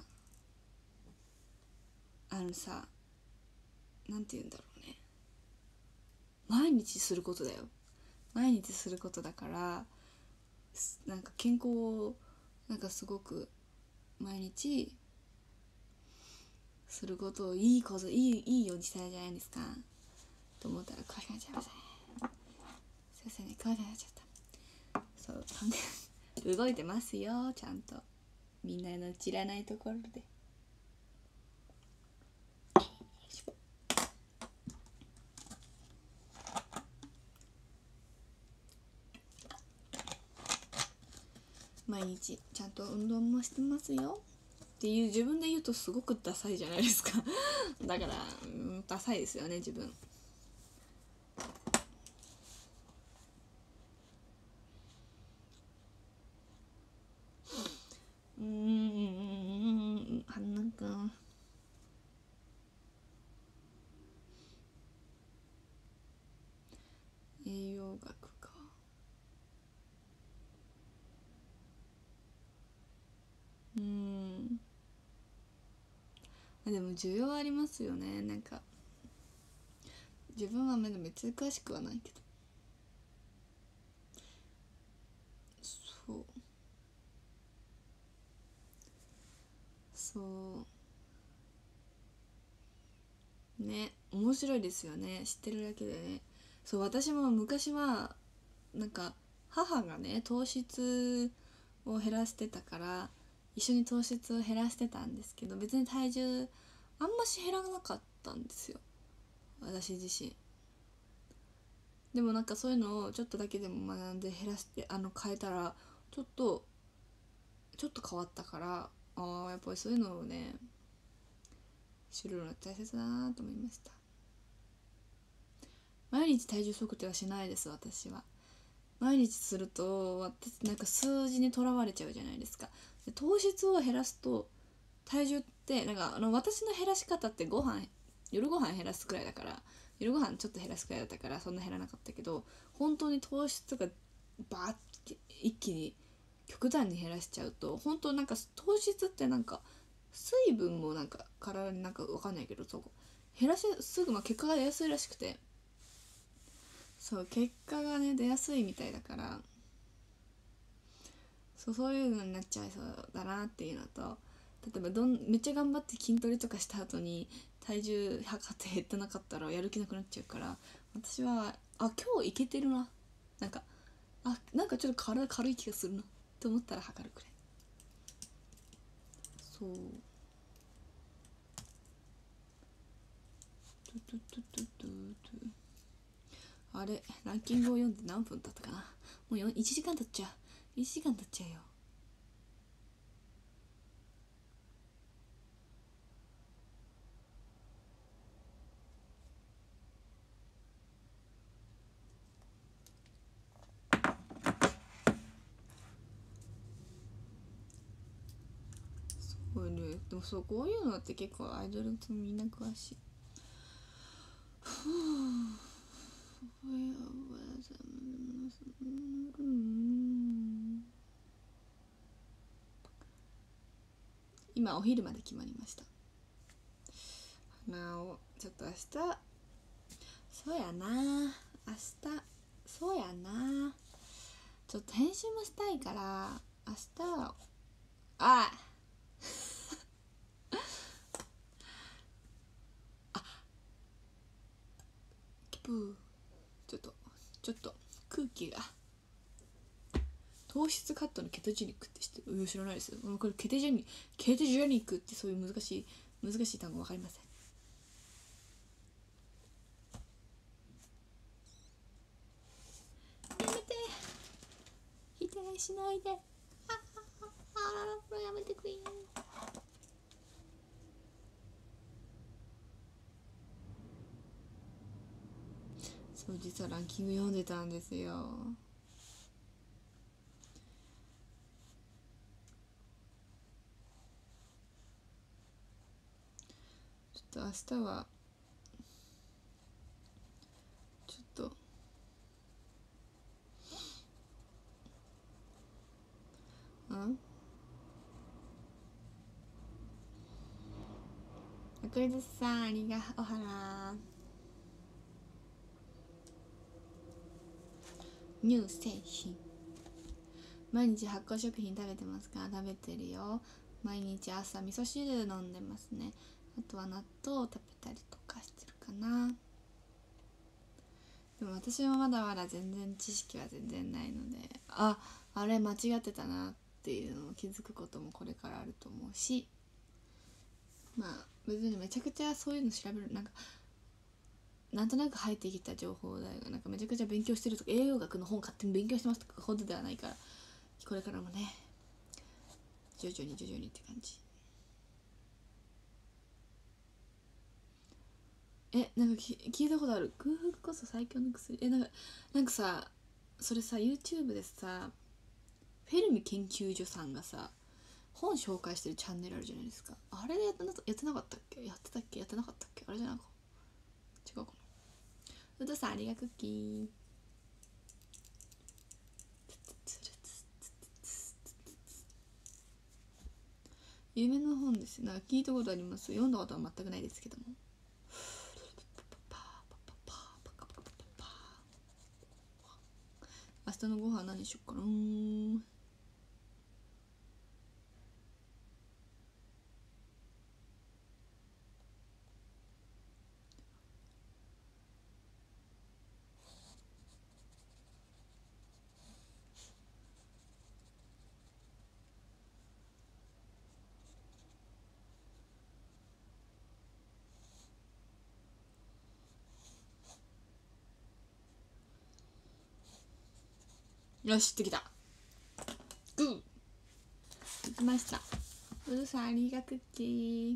あのさなんて言うんだろうね、毎日することだよ。毎日することだからなんか健康をなんかすごく毎日することをいいこといいいいようにしたいじゃないですかと思ったら詳しくなっちゃいましたね。すいませんね詳しくなっちゃった。そう動いてますよちゃんとみんなの知らないところで。 毎日ちゃんと運動もしてますよっていう自分で言うとすごくダサいじゃないですかだから、うん、ダサいですよね自分。うーん、あ、なんか栄養学か。うーん、でも需要ありますよね。なんか自分はめっちゃ詳しくはないけど、そうそうね、面白いですよね、知ってるだけでね。そう、私も昔はなんか母がね糖質を減らしてたから一緒に糖質を減らしてたんですけど、別に体重あんまし減らなかったんですよ私自身。でもなんかそういうのをちょっとだけでも学んで減らしてあの変えたらちょっとちょっと変わったから、ああやっぱりそういうのをね知るのが大切だなと思いました。毎日体重測定はしないです私は。毎日すると私なんか数字にとらわれちゃうじゃないですか。で糖質を減らすと体重ってなんかあの私の減らし方ってご飯夜ご飯減らすくらいだから、夜ご飯ちょっと減らすくらいだったからそんな減らなかったけど、本当に糖質がバーッて一気に極端に減らしちゃうと、本当なんか糖質ってなんか水分もなんか体になんか分かんないけど、そう減らしすぐまあ結果が出やすいらしくて、そう結果がね出やすいみたいだから、そうそういうのになっちゃいそうだなっていうのと、例えばどんめっちゃ頑張って筋トレとかした後に体重測って減ってなかったらやる気なくなっちゃうから、私はあ今日いけてるな、なんかあなんかちょっと体軽い気がするなって思ったら測るくらい。そうトゥトゥトゥトゥトゥトゥ、あれランキングを読んで何分経ったかな。もういちじかん経っちゃういちじかん経っちゃうよ。これね、でもそうこういうのって結構アイドルとみんな詳しい。今お昼まで決まりました。なおちょっと明日そうやな明日そうやなちょっと編集もしたいから明日あキプーちょっとちょっと空気が糖質カットのケトジェニックって知ってる？知らないですよ。これケトジェニケトジェニックってそういう難しい難しい単語わかりません。やめて否定しないで、ああああこれやめてくれ。そう実はランキング読んでたんですよ。ちょっと明日はちょっとうんクイズさんありがおはら乳製品毎日発酵食品食べてますか？食べてるよ。毎日朝味噌汁飲んでますね。あとは納豆を食べたりとかしてるかな。でも私はまだまだ全然知識は全然ないので、ああれ間違ってたなっていうのを気づくこともこれからあると思うし、まあ別にめちゃくちゃそういうの調べるなんかなんとなく入ってきた情報だよ。なんかめちゃくちゃ勉強してるとか栄養学の本勝手に勉強してますとかほどではないから、これからもね徐々に徐々にって感じ。え、なんか聞いたことある。空腹こそ最強の薬。え、なんかなんかさ、それさ YouTube でさ、フェルミ研究所さんがさ本紹介してるチャンネルあるじゃないですか。あれでやってなやってなかったっけやってたっけやってなかったっけあれじゃないか、違うかな。うどさんありがクッキー。有名な本ですよ。なんか聞いたことあります。読んだことは全くないですけども。明日のご飯何しよっかな。よしできた。グーできました。うるさんありがクッキー。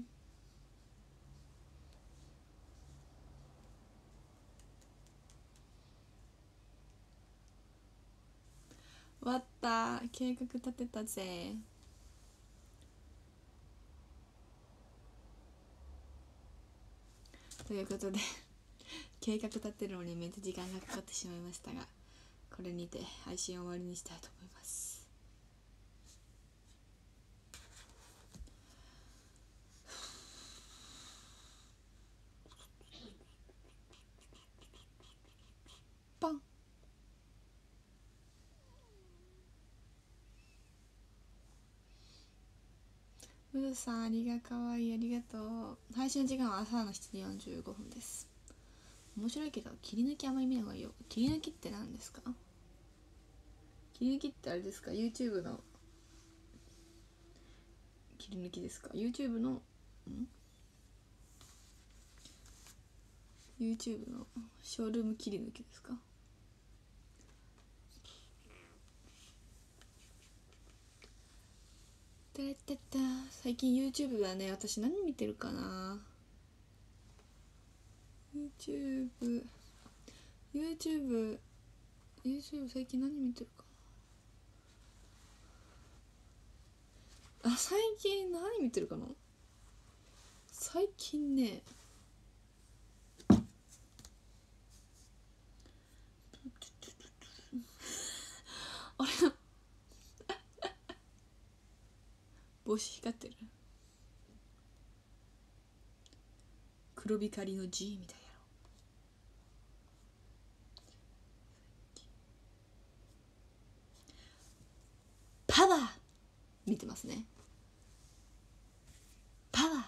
終わった。計画立てたぜ。ということで計画立てるのにめっちゃ時間がかかってしまいましたが、これにて配信を終わりにしたいと思います。パン。うるさんありがかわいい、ありがとう。配信の時間は朝のしちじよんじゅうごふんです。面白いけど切り抜きあんまり見ない方がいいよ。切り抜きって何ですか？切り抜きってあれですか？ YouTube の切り抜きですか？ YouTube のん YouTube のショールーム切り抜きですか？たたた。最近 YouTube だね。私何見てるかな。 YouTube YouTube YouTube 最近何見てるかな。あ、最近何見てるかな。最近ねあれ帽子光ってる。黒光りの G みたいやろ。パワー見てますね。パワー。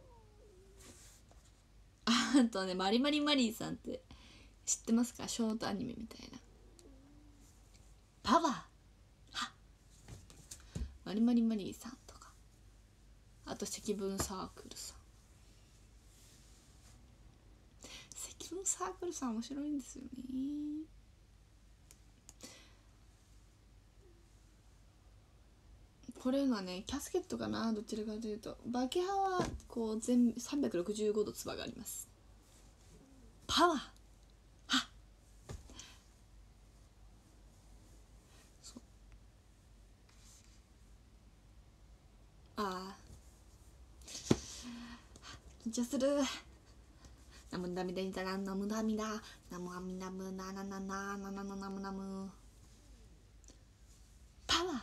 あとね、マリマリマリーさんって知ってますか？ショートアニメみたいな。パワーはマリマリマリーさんとか、あと積分サークルさん。積分サークルさん面白いんですよね。これはねキャスケットかな、どちらかというと。バケハはこう全さんびゃくろくじゅうごどつばがあります。パワーはそう。あー緊張する。ナムダミダニダナナムダミダナムアミナムナナナナナナナナムナムパワ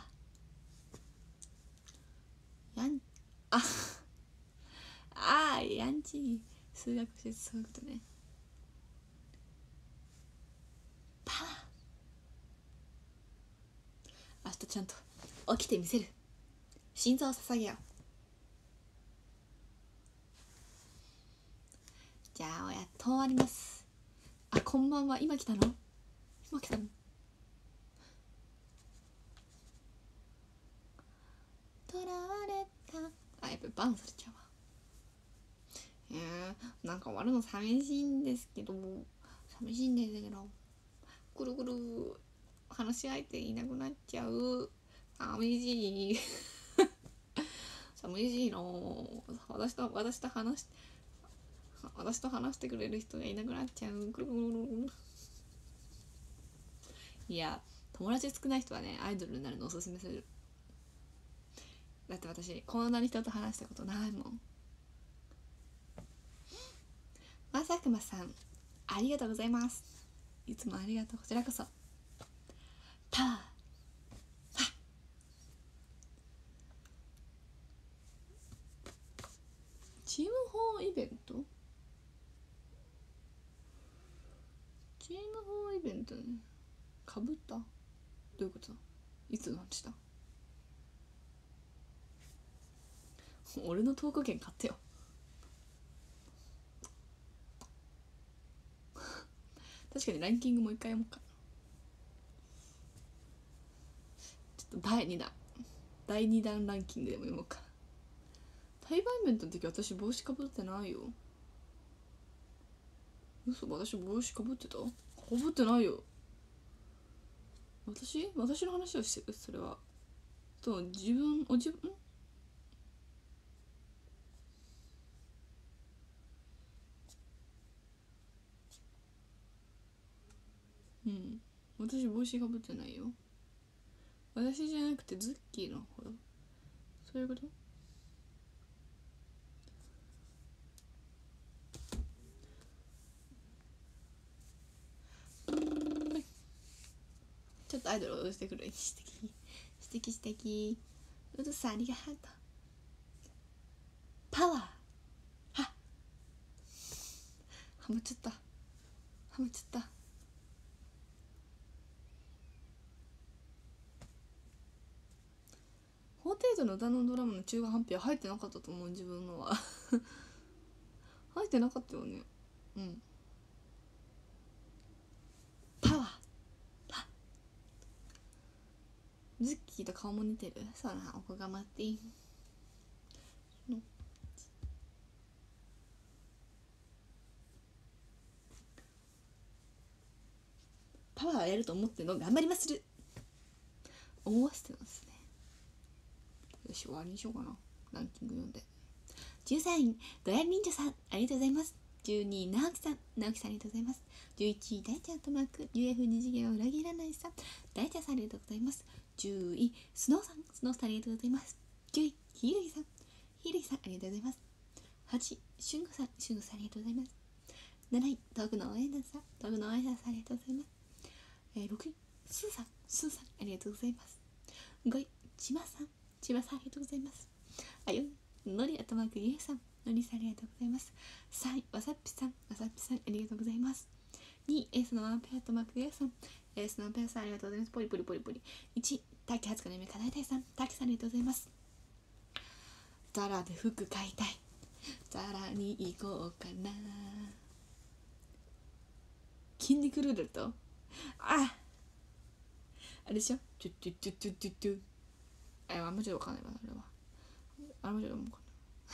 ーやんああーやんちー数学してそういうことね。パワー明日ちゃんと起きてみせる。心臓を捧げよう。じゃあやっと終わります。あ、こんばんは。今来たの？今来たの？とらわれた。あ、やっぱりバンされちゃうわ。えー、なんか終わるの寂しいんですけど寂しいんですけどぐるぐる話し相手いなくなっちゃう。寂しい寂しいの。私と私と話し私と話してくれる人がいなくなっちゃう。いや、友達少ない人はねアイドルになるのをおすすめする。だって私こんなに人と話したことないもん。まさくまさんありがとうございます。いつもありがとう。こちらこそ。パワーチームホーイベントチームホーイベントね。かぶった？どういうことだ？いつの話だ？俺のトーク権買ってよ。確かにランキングもう一回読もうかな。ちょっとだいにだんだいにだんランキングでも読もうか。対バンイベントの時私帽子かぶってないよ。嘘、私帽子かぶってた？かぶってないよ。私私の話をしてる。それはと自分お自分うん私帽子かぶってないよ。私じゃなくてズッキーの方。そういうこと？ちょっとアイドルを押してくる。素敵素敵素敵。うるさんありがとう。パワーははまっちゃったはまっちゃった。法廷上の歌のドラマの中華半品は入ってなかったと思う。自分のは入ってなかったよね。うんパワーズッキーと顔も似てる。そうな、おこがまっていいの。パワーやると思ってるの頑張りまする。思わせてますね。よし終わりにしようかな。ランキング読んで。じゅうさんいドヤ忍者さんありがとうございます。じゅうにい直樹さん直樹さんありがとうございます。じゅういちい大ちゃんとマーク ユーエフ 二次元を裏切らないさん大ちゃんさんありがとうございます。じゅういスノーさんスノーさんありがとうございます。じゅういひるぎさんひるぎさんありがとうございます。はちいしゅんごさんしゅんごさんありがとうございます。なない遠くの応援団さん遠くの応援団さんありがとうございます。えー、ろくいスーさんスーさんありがとうございます。ごいちまさんちまさんありがとうございます。あよんのりあとマークゆえさんのりさんありがとうございます。さんいわさっぴさんわさっぴさんありがとうございます。にいエースのワンペアとマークゆえさんエースのワンペアさんありがとうございます。ポリポリポリポリ。いちいたきはつかの夢かなえたいさんたきさんありがとうございます。ザラで服買いたい。ザラに行こうかな。筋肉ルーレットああれでしょチュッチュッチュッチュッチュッチュッああんまちょっとわかんないわ。あれはあんまちょっとわかんない。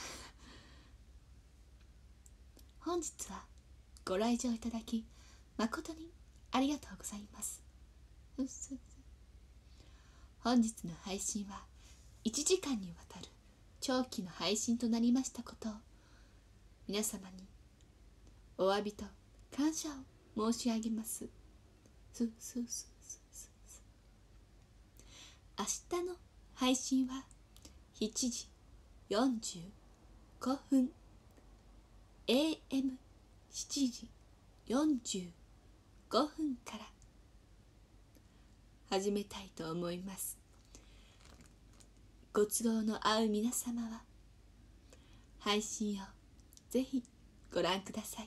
本日はご来場いただき誠にありがとうございます。本日の配信はいちじかんにわたる長期の配信となりましたことを皆様にお詫びと感謝を申し上げます。すすすすすす明日の配信はしちじよんじゅうごふん エーエムしちじよんじゅうごふんから始めたいと思います。ご都合の合う皆様は配信をぜひご覧ください。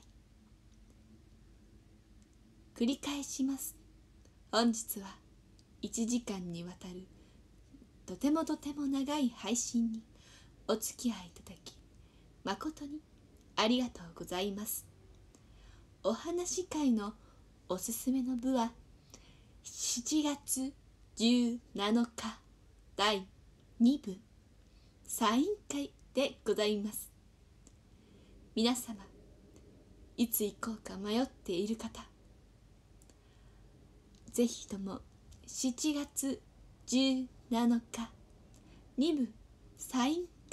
繰り返します。本日はいちじかんにわたるとてもとても長い配信にお付き合いいただき誠にありがとうございます。お話し会のおすすめの部はしちがつじゅうなのかだいにぶサイン会でございます。皆様いつ行こうか迷っている方、ぜひともしちがつじゅうなのかにぶサイン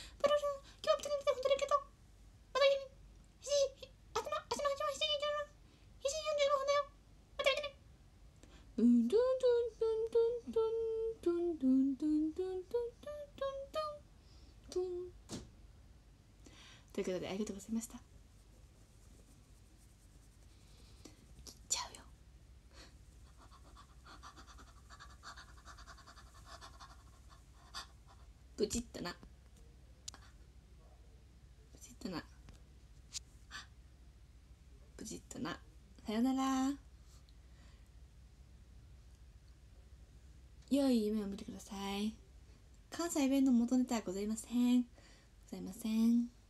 プルルン、今日は来てくれて本当にありがとう。またね。しちじ、明日の、明日のはちじはしちじよんじゅうごふんだよ。また見てね。ドゥンドゥンドゥンドゥンドゥンドゥンドゥンドゥンドゥンドゥンドゥンドゥンドゥン。ということでありがとうございました。切っちゃうよ。ブチッとな。ブチッとな。ブチッとな。さよなら。良い夢を見てください。関西弁の元ネタはございません。ございません。